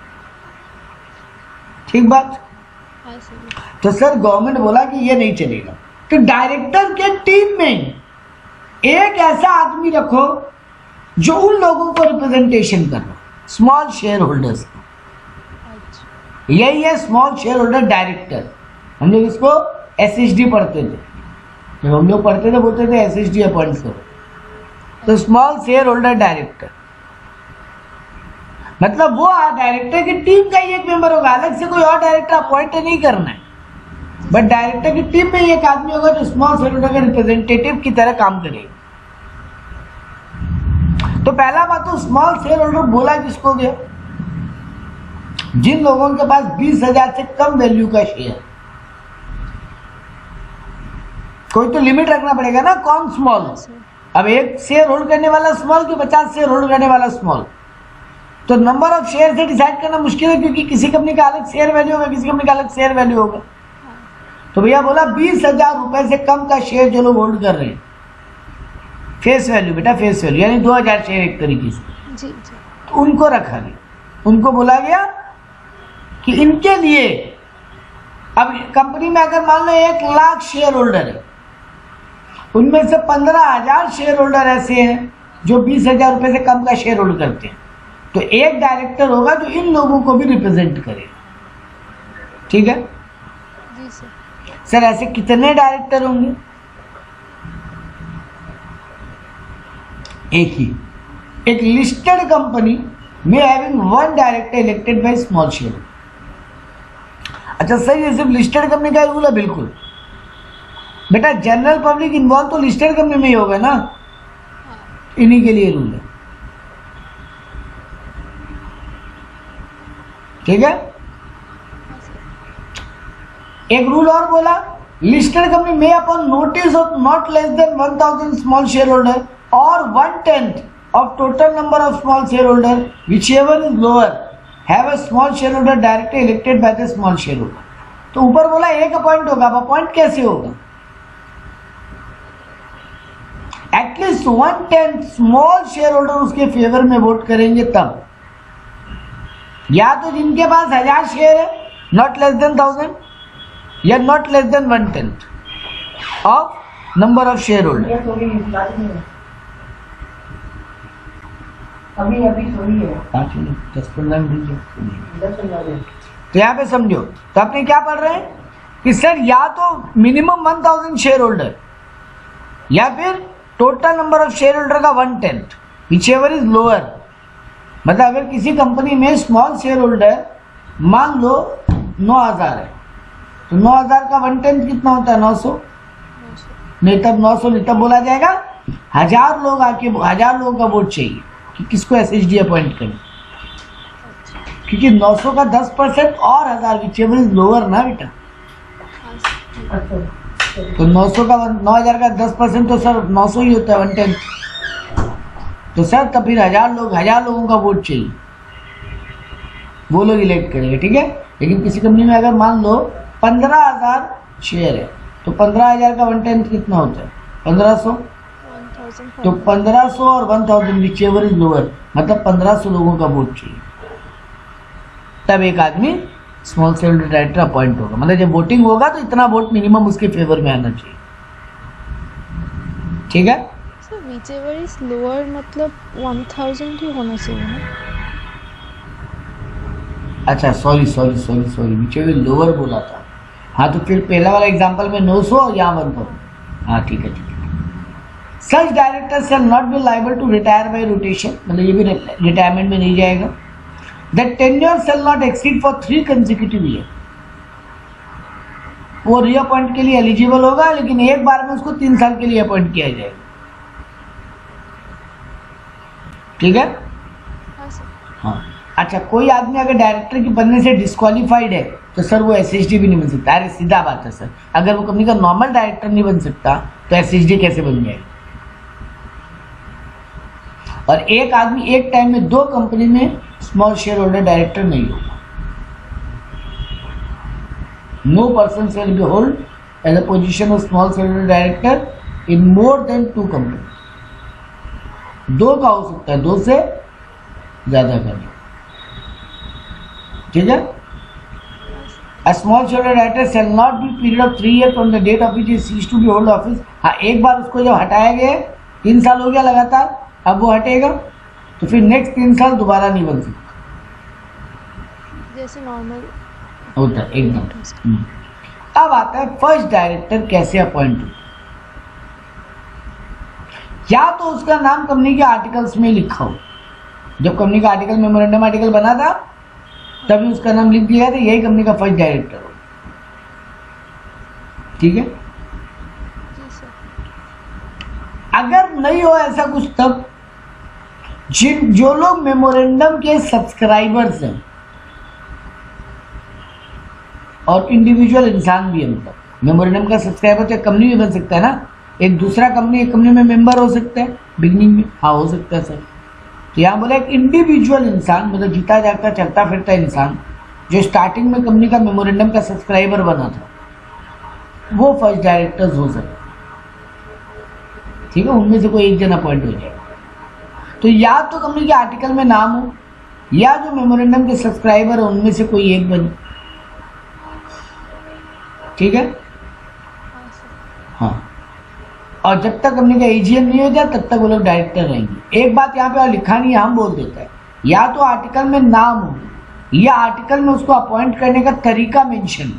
S1: ठीक बात। तो सर गवर्नमेंट बोला कि ये नहीं चलेगा, तो डायरेक्टर के टीम में एक ऐसा आदमी रखो जो उन लोगों को रिप्रेजेंटेशन कर रहा, स्मॉल शेयर होल्डर्स को। यही है स्मॉल शेयर होल्डर डायरेक्टर। हम लोग इसको एसएचडी पढ़ते थे, जब हम लोग पढ़ते थे बोलते थे एसएचडी अपॉइंट करो, तो स्मॉल शेयर होल्डर डायरेक्टर मतलब वो डायरेक्टर की टीम का ही एक मेंबर होगा, अलग से कोई और डायरेक्टर अपॉइंट नहीं करना है, बट डायरेक्टर की टीम में एक आदमी होगा जो स्मॉल शेयर होल्डर का रिप्रेजेंटेटिव की तरह काम करेगा। तो पहला बात तो स्मॉल शेयर होल्डर बोला किसको गया? जिन लोगों के पास बीस हजार से कम वैल्यू का शेयर। कोई तो लिमिट रखना पड़ेगा ना, कौन स्मॉल? अब एक शेयर होल्ड करने वाला स्मॉल कि पचास शेयर होल्ड करने वाला स्मॉल? तो नंबर ऑफ शेयर से डिसाइड करना मुश्किल है, क्योंकि किसी कंपनी का अलग शेयर वैल्यू होगा, किसी कंपनी का अलग शेयर वैल्यू होगा। तो भैया बोला बीस हजार रुपए से कम का शेयर जो लोग होल्ड कर रहे हैं, फेस वैल्यू बेटा, फेस वैल्यू यानी दो हजार शेयर एक तरीके से जी, जी। तो उनको रखा गया, उनको बोला गया कि इनके लिए अब कंपनी में अगर मान लो एक लाख शेयर होल्डर है, उनमें से पंद्रह हजार शेयर होल्डर ऐसे हैं जो बीस हजार रुपए से कम का शेयर होल्ड करते हैं, तो एक डायरेक्टर होगा जो इन लोगों को भी रिप्रेजेंट करेगा। ठीक है
S2: जी सर।
S1: सर ऐसे कितने डायरेक्टर होंगे? एक ही। एक लिस्टेड कंपनी में having one director elected by small share. अच्छा सर ये सिर्फ लिस्टेड कंपनी का रूल है? बिल्कुल बेटा, जनरल पब्लिक इन्वॉल्व तो लिस्टेड कंपनी में ही होगा ना, इन्हीं के लिए रूल है। ठीक है, एक रूल और बोला, लिस्टेड कंपनी में upon notice of not less than one thousand small share holder और one tenth of total number of small share holder whichever is lower have a small share holder directly elected by the small share holder. तो ऊपर बोला एक appoint होगा, अब appoint कैसे होगा? At least one tenth small share holder उसके favour में वोट करेंगे तब, या तो जिनके पास हजार शेयर है नॉट लेस देन थाउजेंड, या not less than one tenth of number of share holder.
S3: अभी अभी थोड़ी है,
S1: पाँच मिनट दस पंद्रह मिनट। तो यहाँ पे समझो, तो आपने क्या पढ़ रहे हैं कि सर या तो minimum one thousand share holder या फिर total number of share holder का one tenth whichever is lower. मतलब अगर किसी कंपनी में स्मॉल शेयर होल्डर मान लो नौ हजार है, तो नौ हजार का वन टेंथ कितना होता है? नौ सौ। नहीं तब नौ सौ नहीं, तब बोला जाएगा हजार लोग आके हजार लोगों का वोट चाहिए कि किसको एस एच डी अपॉइंट करें, क्योंकि नौ सौ का दस परसेंट और हजार विच एवर इज लोअर ना बेटा। तो नौ सौ का नौ हजार का दस परसेंट तो सर नौ सौ ही होता है, वन टेंथ। तो सर तब फिर हजार लोग हजार लोगों का वोट चाहिए, वो लोग इलेक्ट करेंगे। ठीक है, लेकिन किसी कंपनी में अगर मान लो पंद्रह हजार शेयर है, तो पंद्रह हजार का वन टेंथ कितना होता है? पंद्रह सौ। तो पंद्रह सौ और one thousand whichever is lower, मतलब पंद्रह सौ लोगों का वोट चाहिए, तब एक आदमी small share holder director appoint होगा। मतलब जब वोटिंग होगा तो इतना वोट मिनिमम उसके फेवर में आना चाहिए। ठीक है
S2: sir, whichever is lower मतलब वन थाउजेंड ही होना चाहिए ना?
S1: अच्छा sorry sorry sorry sorry whichever lower बोला था। हाँ तो फिर पहला वाला एग्जांपल में नौ सौ और यहाँ वन थाउजेंड। हाँ ठीक है ठीक है। Such director shall not be liable to retire by rotation, मतलब ये भी रिटायरमेंट में नहीं जाएगा। The tenure shall not exceed for three consecutive year, वो रीअपॉइंट के लिए एलिजिबल होगा, लेकिन एक बार में उसको तीन साल के लिए अपॉइंट किया जाएगा। ठीक है हाँ। अच्छा कोई आदमी अगर डायरेक्टर के बनने से डिस्क्वालीफाइड है तो सर वो एस एच डी भी नहीं बन सकता। अरे सीधा बात है सर, अगर वो कंपनी का नॉर्मल डायरेक्टर नहीं बन सकता तो एस एच डी कैसे बन जाएगा? और एक आदमी एक टाइम में दो कंपनी में स्मॉल शेयर होल्डर डायरेक्टर नहीं होगा। No person shall be hold as a position of small share holder director in more than two company. दो का हो सकता है, दो से ज्यादा का नहीं। ठीक है। A small shareholder director shall not be period of three years from the date of which he ceased to be hold office। हाँ एक बार उसको जब हटाया गया, तीन साल हो गया लगातार, अब वो हटेगा तो फिर नेक्स्ट तीन साल दोबारा नहीं बन सकता,
S2: जैसे नॉर्मल
S1: होता है एकदम। अब आता है फर्स्ट डायरेक्टर कैसे अपॉइंट होता। या तो उसका नाम कंपनी के आर्टिकल्स में लिखा हो, जब कंपनी का आर्टिकल मेमोरेंडम आर्टिकल बना था तभी उसका नाम लिख दिया था, यही कंपनी का फर्स्ट डायरेक्टर हो। ठीक है। अगर नहीं हो ऐसा कुछ, तब जिन जो लोग मेमोरेंडम के सब्सक्राइबर्स हैं और इंडिविजुअल इंसान भी है, मतलब मेमोरेंडम का सब्सक्राइबर तो एक कंपनी भी बन सकता है ना, एक दूसरा कंपनी एक कंपनी में मेंबर हो सकता है बिगनिंग में। हाँ हो सकता है सर। तो यहाँ बोला एक इंडिविजुअल इंसान, मतलब जीता जागता चलता फिरता इंसान जो स्टार्टिंग में कंपनी का मेमोरेंडम का सब्सक्राइबर बना था, वो फर्स्ट डायरेक्टर्स हो सकते। ठीक है, उनमें से कोई एक जन अपॉइंट हो जाएगा। तो या तो कंपनी के आर्टिकल में नाम हो, या जो मेमोरेंडम के सब्सक्राइबर है उनमें से कोई एक बने। ठीक है।
S2: हाँ सर।
S1: हाँ, और जब तक कंपनी का एजीएम नहीं हो जाए तब तक वो लोग डायरेक्टर रहेंगे। एक बात यहाँ पे और लिखा नहीं है, हम बोल देते हैं, या तो आर्टिकल में नाम हो या आर्टिकल में उसको अपॉइंट करने का तरीका मेंशन,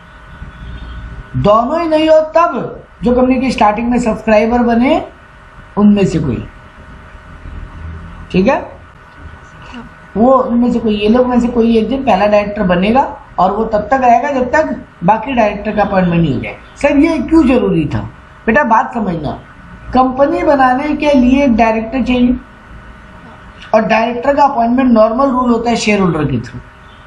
S1: दोनों ही नहीं हो तब जो कंपनी की स्टार्टिंग में सब्सक्राइबर बने उनमें से कोई, ठीक है,
S2: हाँ
S1: वो उनमें से कोई, ये लोग में से कोई एक दिन पहला डायरेक्टर बनेगा और वो तब तक रहेगा जब तक बाकी डायरेक्टर का अपॉइंटमेंट नहीं हो जाए। सर ये क्यों जरूरी था बेटा, बात समझना, कंपनी बनाने के लिए एक डायरेक्टर चाहिए और डायरेक्टर का अपॉइंटमेंट नॉर्मल रूल होता है शेयर होल्डर के थ्रू।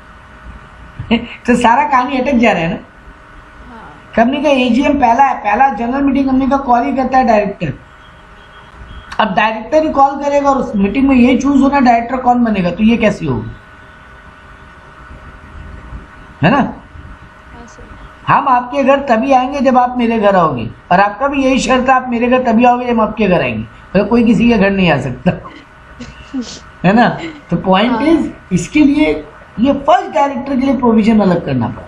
S1: तो सारा कहानी अटक जा रहा है ना।
S2: हाँ
S1: कंपनी का एजीएम पहला है, पहला जनरल मीटिंग कंपनी का कॉल ही करता है डायरेक्टर। अब डायरेक्टर ही कॉल करेगा और उस मीटिंग में ये चूज होना डायरेक्टर कौन बनेगा, तो ये कैसे होगा, है ना।
S2: हाँ सर।
S1: हम आपके घर तभी आएंगे जब आप मेरे घर आओगे, और आपका भी यही शर्त है, आप मेरे घर तभी आओगे जब आपके घर आएंगे, तो कोई किसी के घर नहीं आ सकता, है ना। तो पॉइंट
S2: हाँ।
S1: इज, इसके लिए ये फर्स्ट डायरेक्टर के लिए प्रोविजन अलग करना पड़ा।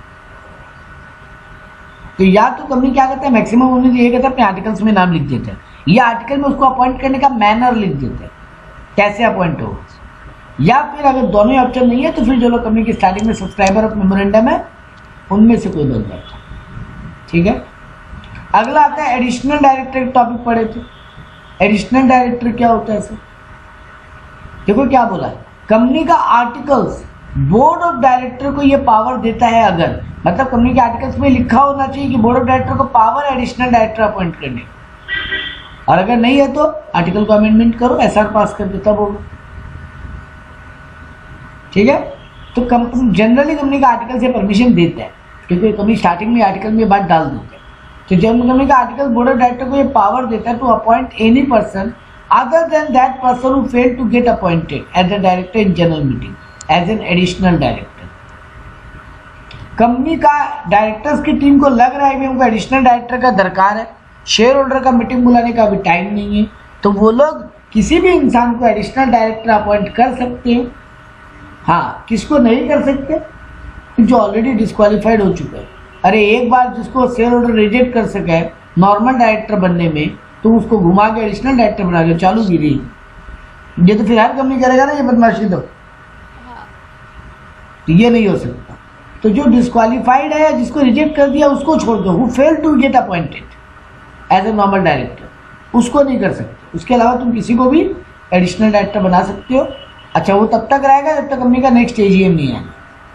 S1: तो या तो कंपनी क्या करता है, मैक्सिमम उन्हें ये कहता है अपने आर्टिकल्स में नाम लिख देते हैं, या आर्टिकल में उसको अपॉइंट करने का मैनर लिख देते हैं, कैसे अपॉइंट होगा, या फिर अगर दोनों ही ऑप्शन नहीं है तो फिर जो लोग कंपनी की स्टार्टिंग में सब्सक्राइबर ऑफ मेमोरेंडम है उनमें से कोई बन जाता है, ठीक है। अगला आता है एडिशनल डायरेक्टर, टॉपिक पढ़े थे। एडिशनल डायरेक्टर क्या होता है सर, देखो क्या बोला है, कंपनी का आर्टिकल्स बोर्ड ऑफ डायरेक्टर को ये पावर देता है, अगर मतलब कंपनी के आर्टिकल्स में लिखा होना चाहिए कि बोर्ड ऑफ डायरेक्टर को पावर है एडिशनल डायरेक्टर अपॉइंट करने, और अगर नहीं है तो आर्टिकल को अमेंडमेंट करो, एसआर पास कर देता बोर्ड, ठीक है। तो कंपनी जनरली कंपनी का आर्टिकल से परमिशन देता है, क्योंकि कंपनी स्टार्टिंग में आर्टिकल में बात डाल देते हैं। तो जब कंपनी का आर्टिकल बोर्ड ऑफ डायरेक्टर को ये पावर देता है to appoint any person other than that person who fail to get appointed as a director in general meeting as an additional director. Company का डायरेक्टर्स की team को लग रहा है कि उनको एडिशनल डायरेक्टर का दरकार है, शेयर होल्डर का मीटिंग बुलाने का अभी टाइम नहीं है, तो वो लोग किसी भी इंसान को एडिशनल डायरेक्टर अपॉइंट कर सकते हैं। हाँ, किसको नहीं कर सकते, जो ऑलरेडी डिस्क्वालीफाइड हो चुका है। अरे एक बार जिसको शेयर होल्डर रिजेक्ट कर सके नॉर्मल डायरेक्टर बनने में, तो उसको घुमा के एडिशनल डायरेक्टर बना के चालू गिरी, ये तो फिर हर कंपनी करेगा ना ये बदमाशी, तो
S2: हाँ
S1: तो ये नहीं हो सकता। तो जो डिस्क्वालीफाइड है, जिसको रिजेक्ट कर दिया, उसको छोड़ दो, who fail to get appointed as a normal director, उसको नहीं कर सकते। उसके अलावा तुम किसी को भी एडिशनल डायरेक्टर बना सकते हो। अच्छा, वो तब तक रहेगा जब तक कंपनी का नेक्स्ट एजीएम नहीं आएगा,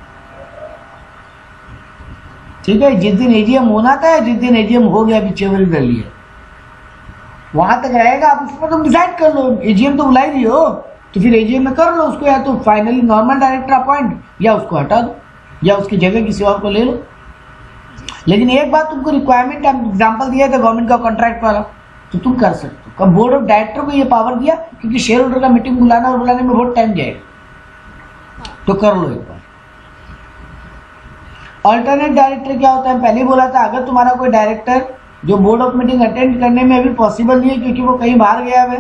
S1: ठीक है। जिस दिन एजीएम होना था, जिस दिन एजीएम हो गया पिछेवर कर लिया, वहां तक रहेगा। आप उसमें तुम डिसाइड कर लो, एजीएम तो बुला ही रही हो तो फिर एजीएम में कर लो उसको, या तो फाइनली नॉर्मल डायरेक्टर अपॉइंट, या उसको हटा दो, या उसकी जगह किसी और को ले लो। लेकिन एक बात तुमको रिक्वायरमेंट, एग्जाम्पल दिया था गवर्नमेंट का कॉन्ट्रैक्ट वाला, तो तुम कर सकते हो। कब बोर्ड ऑफ डायरेक्टर को ये पावर दिया, क्योंकि शेयर होल्डर का मीटिंग बुलाना और बुलाने में बहुत टाइम जाएगा, तो कर लो एक बार। अल्टरनेट डायरेक्टर क्या होता है, पहले ही बोला था, अगर तुम्हारा कोई डायरेक्टर जो बोर्ड ऑफ मीटिंग अटेंड करने में अभी पॉसिबल नहीं है क्योंकि वो कहीं बाहर गया है,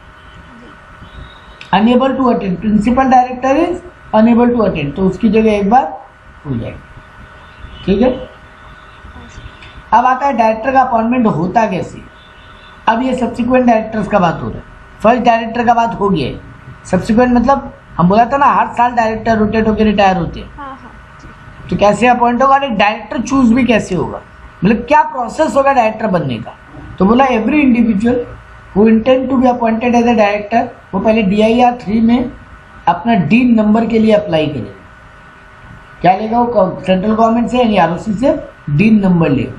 S1: unable to attend, principal director is unable to attend, तो उसकी जगह एक बार हो जाएगी, ठीक है। अब आता है डायरेक्टर का अपॉइंटमेंट होता कैसे। अब ये सब्सिक्वेंट डायरेक्टर्स का बात हो रहा है, फर्स्ट डायरेक्टर का बात हो गया है, सब्सिक्वेंट मतलब हम बोला था ना हर साल डायरेक्टर रोटेट होकर रिटायर होते हैं,
S2: हाँ हाँ
S1: तो कैसे अपॉइंट होगा, डायरेक्टर चूज भी कैसे होगा, मतलब क्या प्रोसेस होगा डायरेक्टर बनने का। तो बोला every individual who intend to be appointed as a director, वो पहले डी आई आर थ्री में अपना डीन नंबर के लिए अप्लाई करेगा। क्या लेगा वो, सेंट्रल गवर्नमेंट से यानी आरओसी से डीन नंबर लेगा।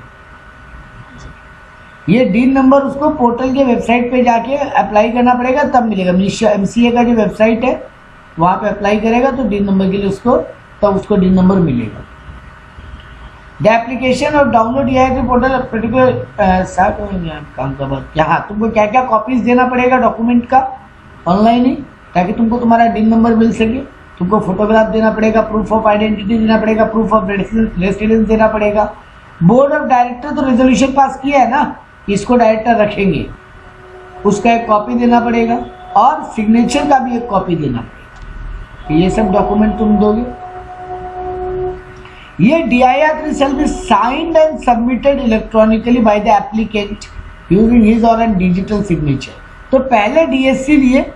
S1: ये डीन नंबर उसको पोर्टल के वेबसाइट पे जाके अप्लाई करना पड़ेगा, तब मिलेगा। एमसीए का जो वेबसाइट है वहाँ पे अप्लाई करेगा तो डीन नंबर के लिए उसको, तब उसको डीन नंबर मिलेगा। द एप्लीकेशन और डाउनलोड ये है कि पोर्टल पर्टिकुलर काम का बात क्या, हाँ तुमको क्या क्या कॉपीज देना पड़ेगा डॉक्यूमेंट का ऑनलाइन ही, ताकि तुमको तुम्हारा डीन नंबर मिल सके। तुमको फोटोग्राफ देना पड़ेगा, प्रूफ ऑफ आइडेंटिटी देना पड़ेगा, प्रूफ ऑफ रेसिडेंस देना पड़ेगा। बोर्ड ऑफ डायरेक्टर तो रेजोल्यूशन पास किया है ना, इसको डायरेक्टर रखेंगे, उसका एक कॉपी देना पड़ेगा और सिग्नेचर का भी एक कॉपी देना पड़ेगा। ये सब डॉक्यूमेंट तुम दोगे। ये D I R three shall be signed and submitted electronically by the applicant using his or her digital signature. तो पहले D S C लिए,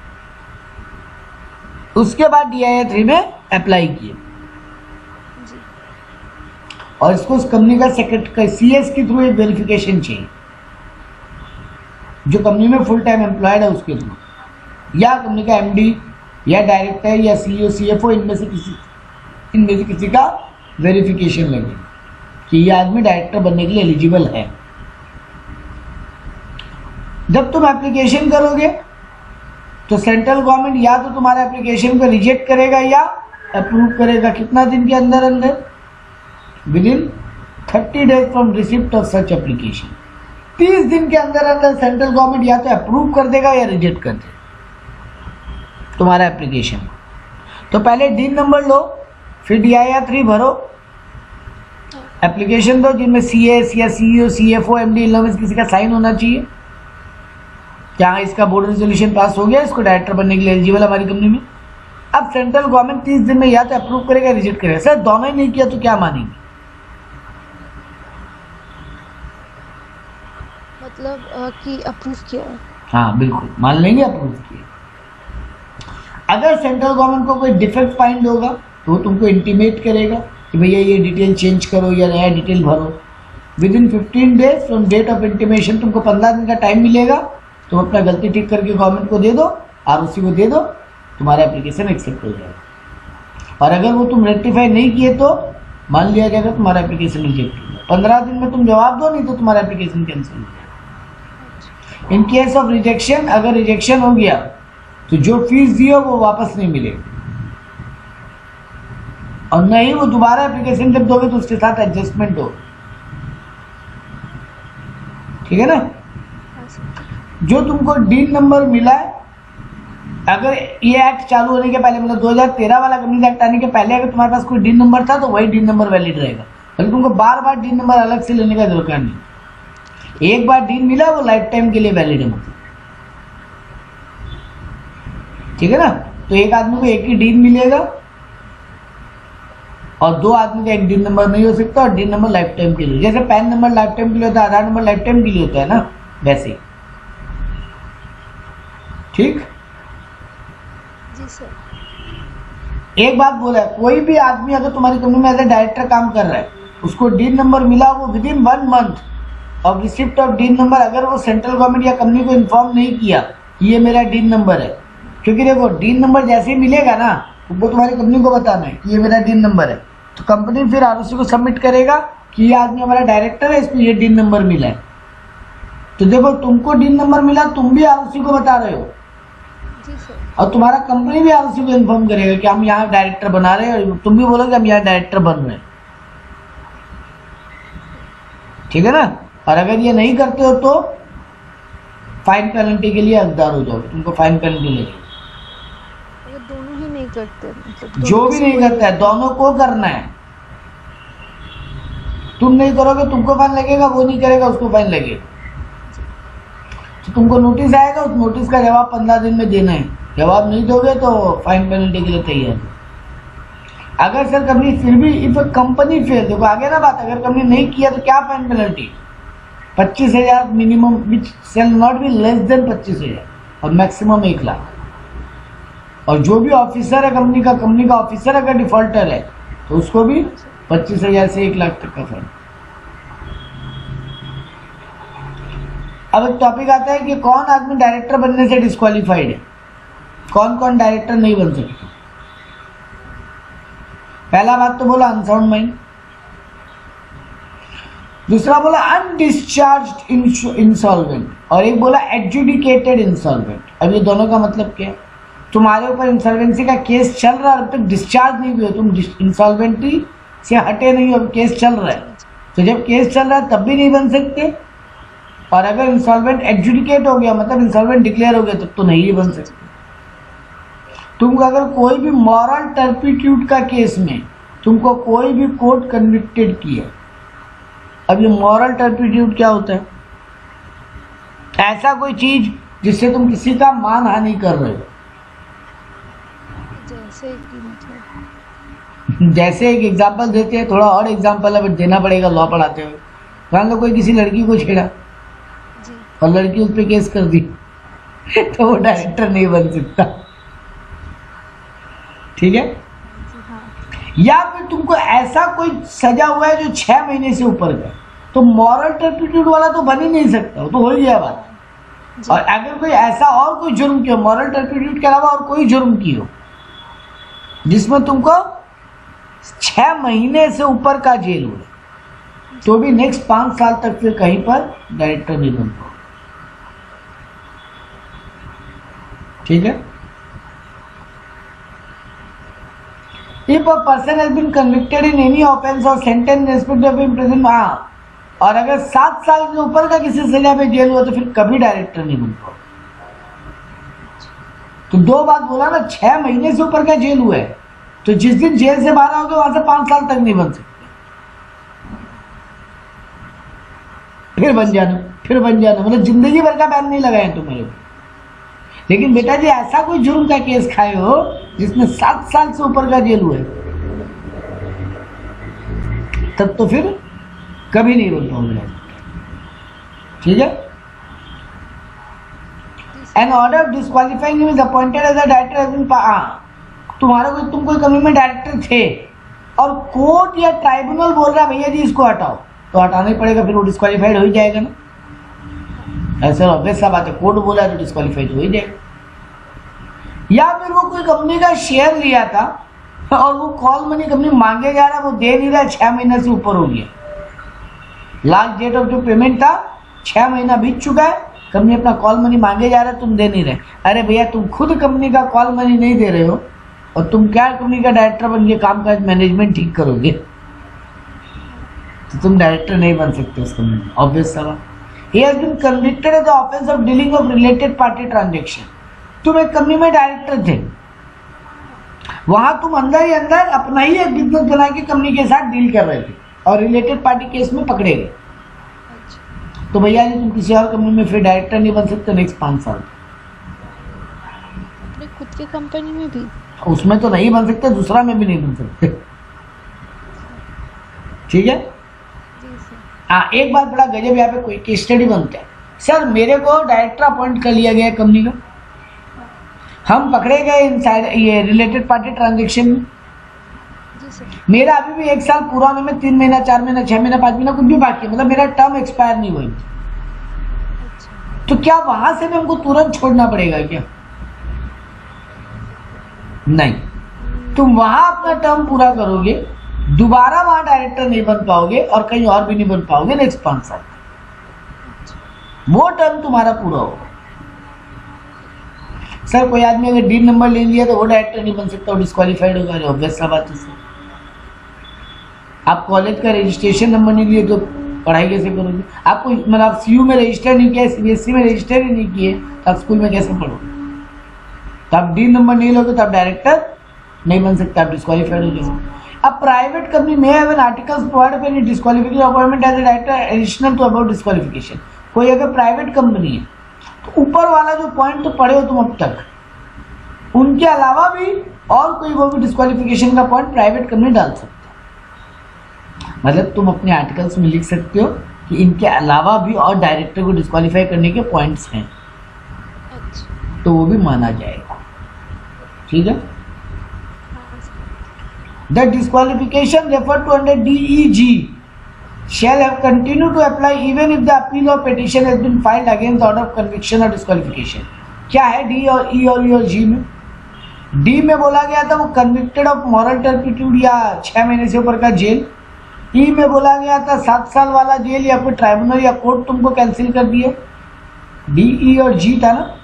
S1: उसके बाद D I R three में अप्लाई किए, और इसको उस कंपनी का सेक्रेटरी सी एस के थ्रू एक वेरिफिकेशन चाहिए, जो कंपनी में फुल टाइम एम्प्लॉयड है उसके थ्रू, या कंपनी का एम डी या डायरेक्टर या सीईओ सीएफओ, इनमें से किसी इनमें से किसी का वेरिफिकेशन लगे कि ये आदमी डायरेक्टर बनने के लिए एलिजिबल है। जब तुम एप्लीकेशन करोगे तो सेंट्रल गवर्नमेंट या तो तुम्हारे एप्लीकेशन को रिजेक्ट करेगा या अप्रूव करेगा। कितना दिन के अंदर अंदर? Within thirty days from receipt of such application. तीस दिन के अंदर अंदर सेंट्रल गवर्नमेंट या तो अप्रूव कर देगा या रिजेक्ट कर देगा तुम्हारा एप्लीकेशन। तो पहले डीन नंबर लो, फिर डी आई आर थ्री भरो, एप्लीकेशन दो जिनमें सी एस या सीईओ सीएफओ एमडी इन में किसी का साइन होना चाहिए। क्या इसका बोर्ड रेजोल्यूशन पास हो गया, इसको डायरेक्टर बनने के लिए एलिजिबल हमारी कंपनी में। अब सेंट्रल गवर्नमेंट तीस दिन में या तो अप्रूव करेगा या रिजेक्ट करेगा। सर दोनों ही नहीं किया तो क्या मानेंगे?
S2: मतलब अ, कि अप्रूव किया है।
S1: हाँ बिल्कुल मान लेंगे अप्रूव किया। अगर सेंट्रल गवर्नमेंट को कोई डिफेक्ट फाइंड होगा तो वो तुमको इंटीमेट करेगा कि भैया ये डिटेल चेंज करो या नया डिटेल भरो। Within fifteen days from date of intimation तुमको पंद्रह दिन का टाइम मिलेगा। तुम अपना गलती ठीक करके गवर्नमेंट को दे दो, आरओसी को दे दो, तुम्हारा एप्लीकेशन एक्सेप्ट हो जाएगा। और अगर वो तुम रेक्टिफाई नहीं किए तो मान लिया जाएगा तुम्हारा एप्लीकेशन रिजेक्ट हो गया। पंद्रह दिन में तुम जवाब दो, नहीं तो तुम्हारा एप्लीकेशन कैंसिल हो जाएगा। इन केस ऑफ रिजेक्शन, अगर रिजेक्शन हो गया तो जो फीस दियो वो वापस नहीं मिलेगी, और नहीं वो दोबारा एप्लीकेशन जब दोगे तो उसके साथ एडजस्टमेंट हो। ठीक है ना? जो तुमको डीन नंबर मिला है, अगर ये एक्ट चालू होने के पहले, मतलब दो हज़ार तेरह वाला कंपनी एक्ट आने के पहले अगर तुम्हारे पास कोई डीन नंबर था तो वही डीन नंबर वैलिड रहेगा। बल्कि तुमको बार बार डीन नंबर अलग से लेने का दरकार नहीं। एक बार डीन मिला वो लाइफ टाइम के लिए वैलिड है, मतलब। ठीक है ना? तो एक आदमी को एक ही डीन मिलेगा और दो आदमी का एक डीन नंबर नहीं हो सकता, और डीन नंबर लाइफ टाइम के लिए। जैसे पैन नंबर लाइफ टाइम के लिए होता है, आधार नंबर लाइफ टाइम के लिए होता है ना, वैसे। ठीक?
S2: जी सर।
S1: एक बात बोला है, कोई भी आदमी अगर तुम्हारी कंपनी में एज ए डायरेक्टर काम कर रहा है, उसको डीन नंबर मिला, वो within one month of receipt of DIN number, अगर वो सेंट्रल गवर्नमेंट या कंपनी को इन्फॉर्म नहीं किया कि ये मेरा डीन नंबर है, क्योंकि देखो डीन नंबर जैसे ही मिलेगा ना वो तुम्हारी कंपनी को बताना है कि ये मेरा डीन नंबर है, तो कंपनी फिर आरओसी को सबमिट करेगा कि ये आदमी हमारा डायरेक्टर है, इसको ये डीन नंबर मिला है। तो देखो तुमको डीन नंबर मिला, तुम भी आरओसी को बता रहे हो,
S2: जी सर।
S1: और तुम्हारा कंपनी भी आरओसी को इन्फॉर्म करेगा कि हम यहाँ डायरेक्टर बना रहे हैं, और तुम भी बोलोगे हम यहाँ डायरेक्टर बन रहे हैं। ठीक है ना? और अगर ये नहीं करते हो तो फाइन पेनल्टी के लिए हकदार हो जाओगे, तुमको फाइन पेनल्टी लगेगी।
S2: अगर दोनों ही नहीं करते, मतलब
S1: जो भी नहीं करता है, दोनों को करना है। तुम नहीं करोगे तुमको फाइन लगेगा, वो नहीं करेगा उसको फाइन लगेगा। तो तुमको नोटिस आएगा, उस नोटिस का जवाब पंद्रह दिन में देना है। जवाब नहीं दोगे तो फाइन पेनल्टी के लिए तैयार है। अगर सर कंपनी फिर भी, इफ कंपनी फेल, देखो आगे ना बात, अगर कंपनी नहीं किया तो क्या फाइन पेनल्टी? पच्चीस हजार minimum, which shall not be less than पच्चीस हजार, और मैक्सिमम एक लाख। और जो भी ऑफिसर है कंपनी का, कंपनी का ऑफिसर अगर डिफॉल्टर है तो उसको भी पच्चीस हजार से एक लाख तक का फाइन। अब एक टॉपिक आता है कि कौन आदमी डायरेक्टर बनने से डिस्क्वालीफाइड है, कौन कौन डायरेक्टर नहीं बन सकते। पहला बात तो बोला अनसाउंड माइंड, दूसरा बोला अनडिस्चार्ज्ड इंसॉल्वेंट, और एक बोला एडजुडिकेटेड इंसॉल्वेंट। अब ये दोनों का मतलब क्या है? तुम्हारे ऊपर इंसॉल्वेंसी का केस चल रहा है, अब तक डिस्चार्ज नहीं हुए, तुम इंसॉल्वेंटी से हटे नहीं, अब केस चल रहा है। तो जब केस चल रहा है तब भी नहीं बन सकते, और अगर इंसॉल्वेंट एडजुडिकेट हो गया, मतलब इंसॉल्वेंट डिक्लेयर हो गया, तब तो नहीं बन सकते। तुमको अगर कोई भी मॉरल टर्पिट्यूड का केस में तुमको कोई भी कोर्ट कन्विक्टेड किया, अब ये मॉरल टर्पिट्यूड क्या होता है? ऐसा कोई चीज जिससे तुम किसी का मान हानि कर रहे हो।
S2: जैसे कि मतलब
S1: जैसे एक एग्जाम्पल देते हैं, थोड़ा और एग्जाम्पल अब देना पड़ेगा लॉ पढ़ाते हुए। मान लो कोई किसी लड़की को छेड़ा
S2: जी
S1: और लड़की उस पर केस कर दी तो वो डायरेक्टर नहीं बन सकता, ठीक है।
S2: जी हाँ
S1: या फिर तुमको ऐसा कोई सजा हुआ है जो छह महीने से ऊपर का, तो मॉरल टर्पिट्यूड वाला तो बन ही नहीं सकता, वो तो हो ही गया बात।
S2: जी
S1: और अगर कोई ऐसा और कोई जुर्म किया, मॉरल टर्पिट्यूड के अलावा और कोई जुर्म की हो जिसमें तुमको छह महीने से ऊपर का जेल हो, तो भी नेक्स्ट पांच साल तक फिर कहीं पर डायरेक्टर नहीं बन पाओ, ठीक है। If a person has been convicted in any offense or sentenced in respect of imprisonment, हाँ, और अगर सात साल के ऊपर का किसी सजा में जेल हुआ तो फिर कभी डायरेक्टर नहीं बन पाओ। तो दो बात बोला ना, छह महीने से ऊपर का जेल हुआ है तो जिस दिन जेल से बाहर आओगे वहां से पांच साल तक नहीं बन सकते, फिर बन जाना, फिर बन जाना, मतलब जिंदगी भर का बैन नहीं लगाए तुम्हारे ऊपर। लेकिन बेटा जी ऐसा कोई जुर्म का केस खाए हो जिसमें सात साल से ऊपर का जेल हुआ है, तब तो फिर कभी नहीं बन पाओगे, ठीक है। An order disqualifying him is appointed as a director has been, तुम्हारा कोई तुम कोई कंपनी में डायरेक्टर थे और कोर्ट या ट्राइब्यूनल बोल रहा है भैया जी इसको हटाओ, तो हटाना ही पड़ेगा, फिर वो डिस्क्वालीफाइड हो ही जाएगा ना। ऐसा ऑब्वियस सा बात है, कोर्ट बोला है तो डिस्क्वालीफाइड हो ही जाएगा। या फिर वो कोई कंपनी का शेयर लिया था और वो कॉल मनी कंपनी मांगे जा रहा है, वो दे नहीं रहा, छह महीने से ऊपर हो गया, लास्ट डेट ऑफ जो पेमेंट था छह महीना बीत चुका है, कंपनी अपना कॉल मनी मांगे जा रहा है, तुम दे नहीं रहे। अरे भैया तुम खुद कंपनी का कॉल मनी नहीं दे रहे हो और तुम क्या कंपनी का डायरेक्टर बन के काम काज मैनेजमेंट ठीक करोगे, तो तुम डायरेक्टर नहीं बन सकते उस कंपनी में, ऑब्वियस सवाल। He has been convicted of the offense of dealing of related party transaction. तुम एक कंपनी में डायरेक्टर थे, वहां तुम अंदर ही अंदर अपना ही एक बिजनेस बना के कंपनी के साथ डील कर रहे थे और रिलेटेड पार्टी केस में पकड़े गए, तो भैया जी तुम किसी और कंपनी में फिर डायरेक्टर नहीं बन सकते नेक्स्ट पांच साल।
S2: अपने खुद की कंपनी में भी
S1: उसमें तो नहीं बन सकते, दूसरा में भी नहीं बन सकते, ठीक है।
S2: जी सर
S1: हाँ एक बात बड़ा गजब, यहाँ पे कोई केस स्टडी बनता है, सर मेरे को डायरेक्टर अपॉइंट कर लिया गया कंपनी का, हम पकड़े गए इनसाइड ये रिलेटेड पार्टी ट्रांजेक्शन में,
S2: जी सर
S1: मेरा अभी भी एक साल पूरा होने में तीन महीना चार महीना छह महीना पाँच महीना कुछ भी बाकी है, मतलब मेरा टर्म एक्सपायर नहीं हुआ,
S2: अच्छा
S1: तो क्या वहां से भी हमको तुरंत छोड़ना पड़ेगा क्या? नहीं, तुम वहां अपना टर्म पूरा करोगे, दोबारा वहां डायरेक्टर नहीं बन पाओगे और कहीं और भी नहीं बन पाओगे नेक्स्ट पांच साल, वो टर्म तुम्हारा पूरा होगा। सर कोई आदमी अगर डी नंबर ले लिया तो वो डायरेक्टर नहीं बन सकता, वो डिस्क्वालीफाइड होगा, ऑब्वियस सा बात है सर। आप कॉलेज का रजिस्ट्रेशन नंबर नहीं लिए तो पढ़ाई कैसे करोगे? आपको मतलब आप सीयू में रजिस्टर नहीं किया, सीबीएसई में रजिस्टर ही नहीं किए, तो आप स्कूल में कैसे पढ़ोगे? तो आप डी नंबर नहीं लोगे तो आप डायरेक्टर नहीं बन सकते, आप डिस्क्वालीफाइड हो जाओगे। अब प्राइवेट कंपनी में have an articles provide for any disqualification appointment as a director additional to about disqualification. कोई अगर प्राइवेट कंपनी है तो ऊपर वाला जो पॉइंट तो पढ़े हो तुम अब तक, उनके अलावा भी और कोई वो भी डिस्क्वालिफिकेशन का पॉइंट प्राइवेट कंपनी डाल सकते हो। मतलब तुम अपने आर्टिकल्स में लिख सकते हो कि इनके अलावा भी और डायरेक्टर को डिस्क्वालीफाई करने के पॉइंट्स हैं,
S2: अच्छा
S1: तो वो भी माना जाएगा, ठीक है। The disqualification referred to under D E G shall have continued to apply even if the appeal or petition has been filed against the order of conviction or disqualification। क्या है D और E और E और G में? D में बोला गया था वो convicted of moral turpitude या छह महीने से ऊपर का जेल, E में बोला गया था सात साल वाला जेल या कोई ट्राइब्यूनल या कोर्ट तुमको कैंसिल कर दिया, D E और G था ना,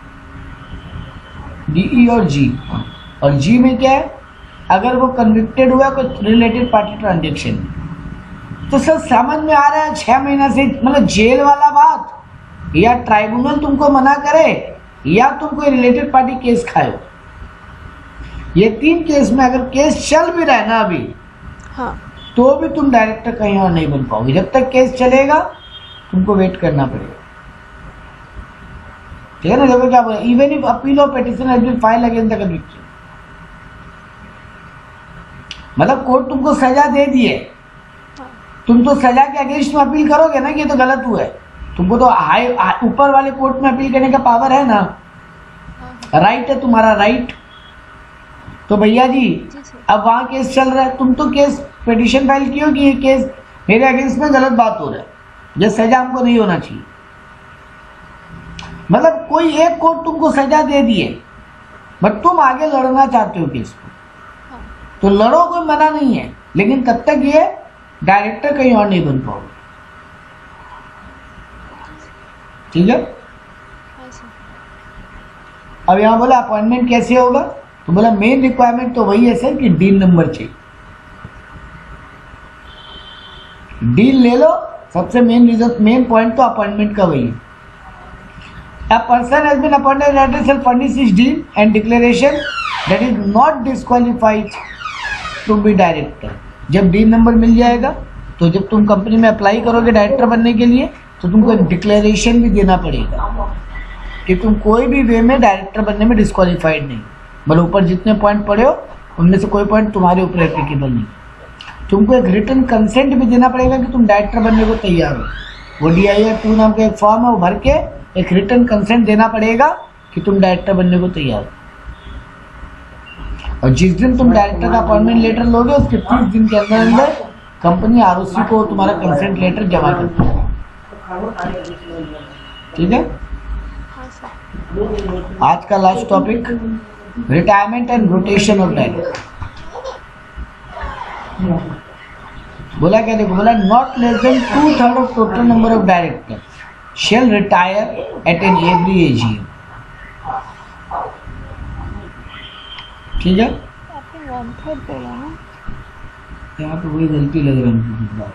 S1: D E और G। और G में क्या है? अगर वो कन्विक्टेड हुआ कोई रिलेटेड पार्टी ट्रांजेक्शन, तो सर समझ में आ रहा है छह महीना से मतलब जेल वाला बात, या ट्राइब्यूनल तुमको मना करे या तुम कोई रिलेटेड पार्टी केस खाओ, ये तीन केस में अगर केस चल भी रहा है ना अभी,
S2: हाँ
S1: तो भी तुम डायरेक्टर कहीं और नहीं बन पाओगे, जब तक केस चलेगा तुमको वेट करना पड़ेगा, ठीक है ना। देखो क्या बोला, even if appeal or petition has been filed against the conviction. मतलब कोर्ट तुमको सजा दे दी है,
S2: हाँ,
S1: तुम तो सजा के अगेंस्ट में अपील करोगे ना कि ये तो गलत हुआ है। तुमको तो हाई ऊपर वाले कोर्ट में अपील करने का पावर है ना,
S2: हाँ,
S1: राइट है तुम्हारा, राइट। तो भैया जी
S2: जी सर।
S1: अब वहाँ केस चल रहा है, तुम तो केस पिटीशन फाइल की हो कि ये केस मेरे अगेंस्ट में गलत बात हो रहा है, ये सजा हमको नहीं होना चाहिए। मतलब कोई एक कोर्ट तुमको सजा दे दी है बट तुम आगे लड़ना चाहते हो केस को,
S2: हाँ,
S1: तो लड़ो, कोई मना नहीं है, लेकिन तब तक ये डायरेक्टर कहीं और नहीं बन पाओगे, ठीक है।
S2: हाँ सर।
S1: अब यहाँ बोला अपॉइंटमेंट कैसे होगा, तो बोला मेन रिक्वायरमेंट तो वही है सर कि डील नंबर चाहिए, डील ले लो, सबसे मेन रीजन मेन पॉइंट तो अपॉइंटमेंट का वही है। A person has been appointed director shall furnish his deal and declaration that is not disqualified to be director। जब डील नंबर मिल जाएगा तो जब तुम कंपनी में अप्लाई करोगे डायरेक्टर बनने के लिए तो तुमको एक डिक्लेरेशन भी देना पड़ेगा कि तुम कोई भी वे में डायरेक्टर बनने में डिस्क्वालीफाइड नहीं, मतलब ऊपर जितने पॉइंट पढ़े हो उनमें से कोई पॉइंट तुम्हारे ऊपर एप्लीकेबल नहीं। तुमको एक रिटन कंसेंट भी देना पड़ेगा कि तुम डायरेक्टर बनने को तैयार हो, वो डी आई टू नाम का एक फॉर्म है, वो भर के एक रिटन कंसेंट देना पड़ेगा कि तुम डायरेक्टर बनने को तैयार हो। और जिस दिन तुम डायरेक्टर का अपॉइंटमेंट लेटर लोगे उसके तीस दिन के अंदर अंदर कंपनी आरओसी को तुम्हारा कंसेंट लेटर जमा करती है, ठीक है।
S2: हाँ सर।
S1: आज का last topic retirement and rotation of director. बोला क्या, देखो बोला not less than two third of total number of director shall retire at an every A G M, ठीक है।
S2: आपने वन थर्ड बोला ना,
S1: यहाँ पे वही गलती लग रही है मुझे बात।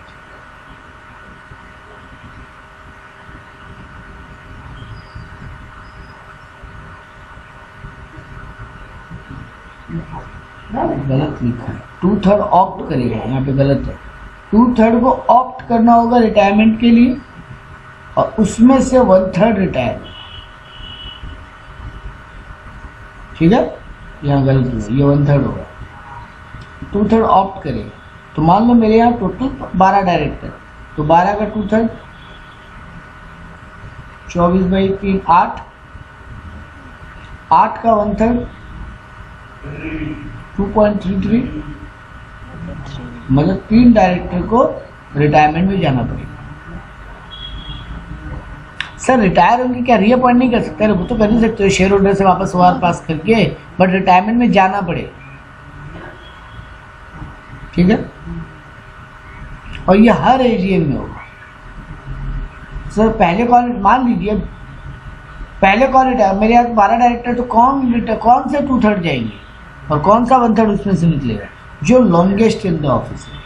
S1: गलत लिखा है, टू थर्ड ऑप्ट करेगा, यहाँ पे गलत है। टू थर्ड को ऑप्ट करना होगा रिटायरमेंट के लिए और उसमें से वन थर्ड रिटायर, ठीक है। यहाँ गलत हुआ, ये वन थर्ड होगा, टू थर्ड ऑप्ट करेगा। तो मान लो मेरे यहाँ टोटल बारह डायरेक्टर, तो बारह का टू थर्ड चौबीस बाई तीन आठ, आठ का one third two point three three, मतलब तीन डायरेक्टर को रिटायरमेंट में जाना पड़ेगा। सर रिटायर होंगे क्या रीअपॉइंट नहीं कर सकते, वो तो कर नहीं सकते हो शेयर होल्डर से वापस वार पास करके, बट रिटायरमेंट में जाना पड़ेगा, ठीक है। और ये हर एजीएम में होगा। सर पहले कौन, मान लीजिए पहले कौन रिटायर, मेरे यहाँ बारह डायरेक्टर, तो कौन कौन से टू थर्ड जाएंगे और कौन सा वन थर्ड उसमें से निकलेगा, जो लॉन्गेस्ट इन द ऑफिस है,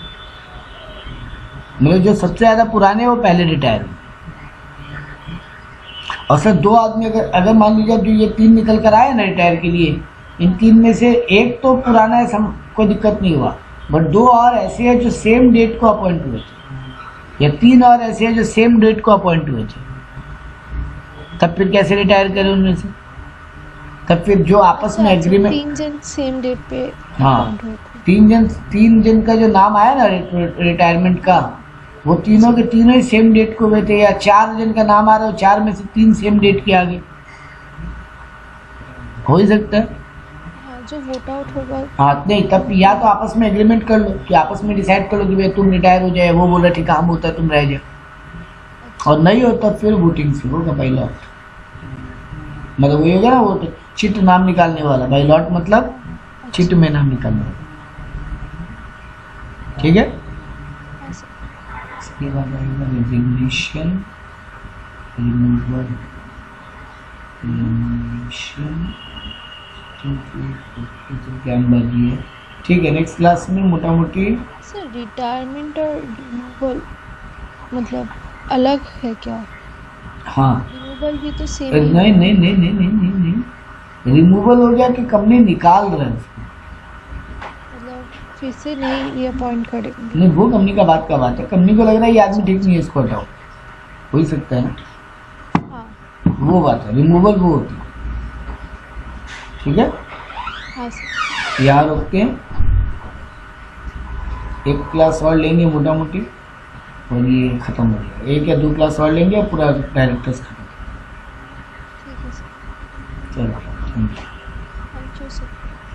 S1: मतलब जो सबसे ज्यादा पुराने वो पहले रिटायर हुए। और सर दो आदमी अगर अगर मान लीजिए जो ये तीन निकल कर आए ना रिटायर के लिए, इन तीन में से एक तो पुराना है, सम कोई दिक्कत नहीं हुआ, बट दो और ऐसे हैं जो सेम डेट को अपॉइंट हुए थे, या तीन और ऐसे हैं जो सेम डेट को अपॉइंट हुए थे, तब फिर कैसे रिटायर करें उनमें से? तब फिर जो आपस में एग्रीमेंट,
S2: तीन जन सेम डेट पे
S1: हाँ
S2: appoint हुए थे।
S1: तीन जन तीन जन का जो नाम आया ना रिटायरमेंट का, वो तीनों के तीनों ही सेम डेट को हुए थे, या चार जन का नाम आ रहा है, चार में से तीन सेम डेट के आगे, हो ही सकता है।
S2: हाँ, जो वोट आउट होगा।
S1: हाँ नहीं, तब या तो आपस में एग्रीमेंट कर लो कि आपस में डिसाइड कर लो कि भाई तुम रिटायर हो जाए, वो बोला ठीक है हम होता है तुम रह जाओ, और नहीं होता फिर वोटिंग से होगा बाई लॉट, मतलब वही होगा ना, वो तो चिट नाम निकालने वाला, बाई लॉट मतलब चिट में नाम निकालने वाला, ठीक है। इसके बाद आएगा रेजिग्नेशन, रिमूवल, रिमूवेशन, ज्ञानबाजी है, ठीक है। नेक्स्ट क्लास में मोटा मोटी
S2: सर रिटायरमेंट और रिमूवल मतलब अलग है क्या?
S1: हाँ
S2: रिमूवल भी तो सेम
S1: नहीं नहीं नहीं नहीं नहीं नहीं नहीं रिमूवल हो गया कि कंपनी निकाल रहा है उसको,
S2: मतलब फिर से नहीं ये अपॉइंट करेंगे।
S1: नहीं वो कंपनी का बात का बात है, कंपनी को लग रहा है ये आदमी ठीक नहीं है इसको हटाओ, हो ही सकता है ना,
S2: हाँ
S1: वो बात है, रिमूवल वो होती है, ठीक है।
S2: हाँ सर।
S1: यहाँ रोकते हैं। एक क्लास और लेंगे मोटा मोटी और ये खत्म हो जाएगा। एक या दो क्लास और लेंगे और पूरा डायरेक्टर्स खत्म।
S2: ठीक है सर।
S1: चलो thank you.
S2: Thank you sir.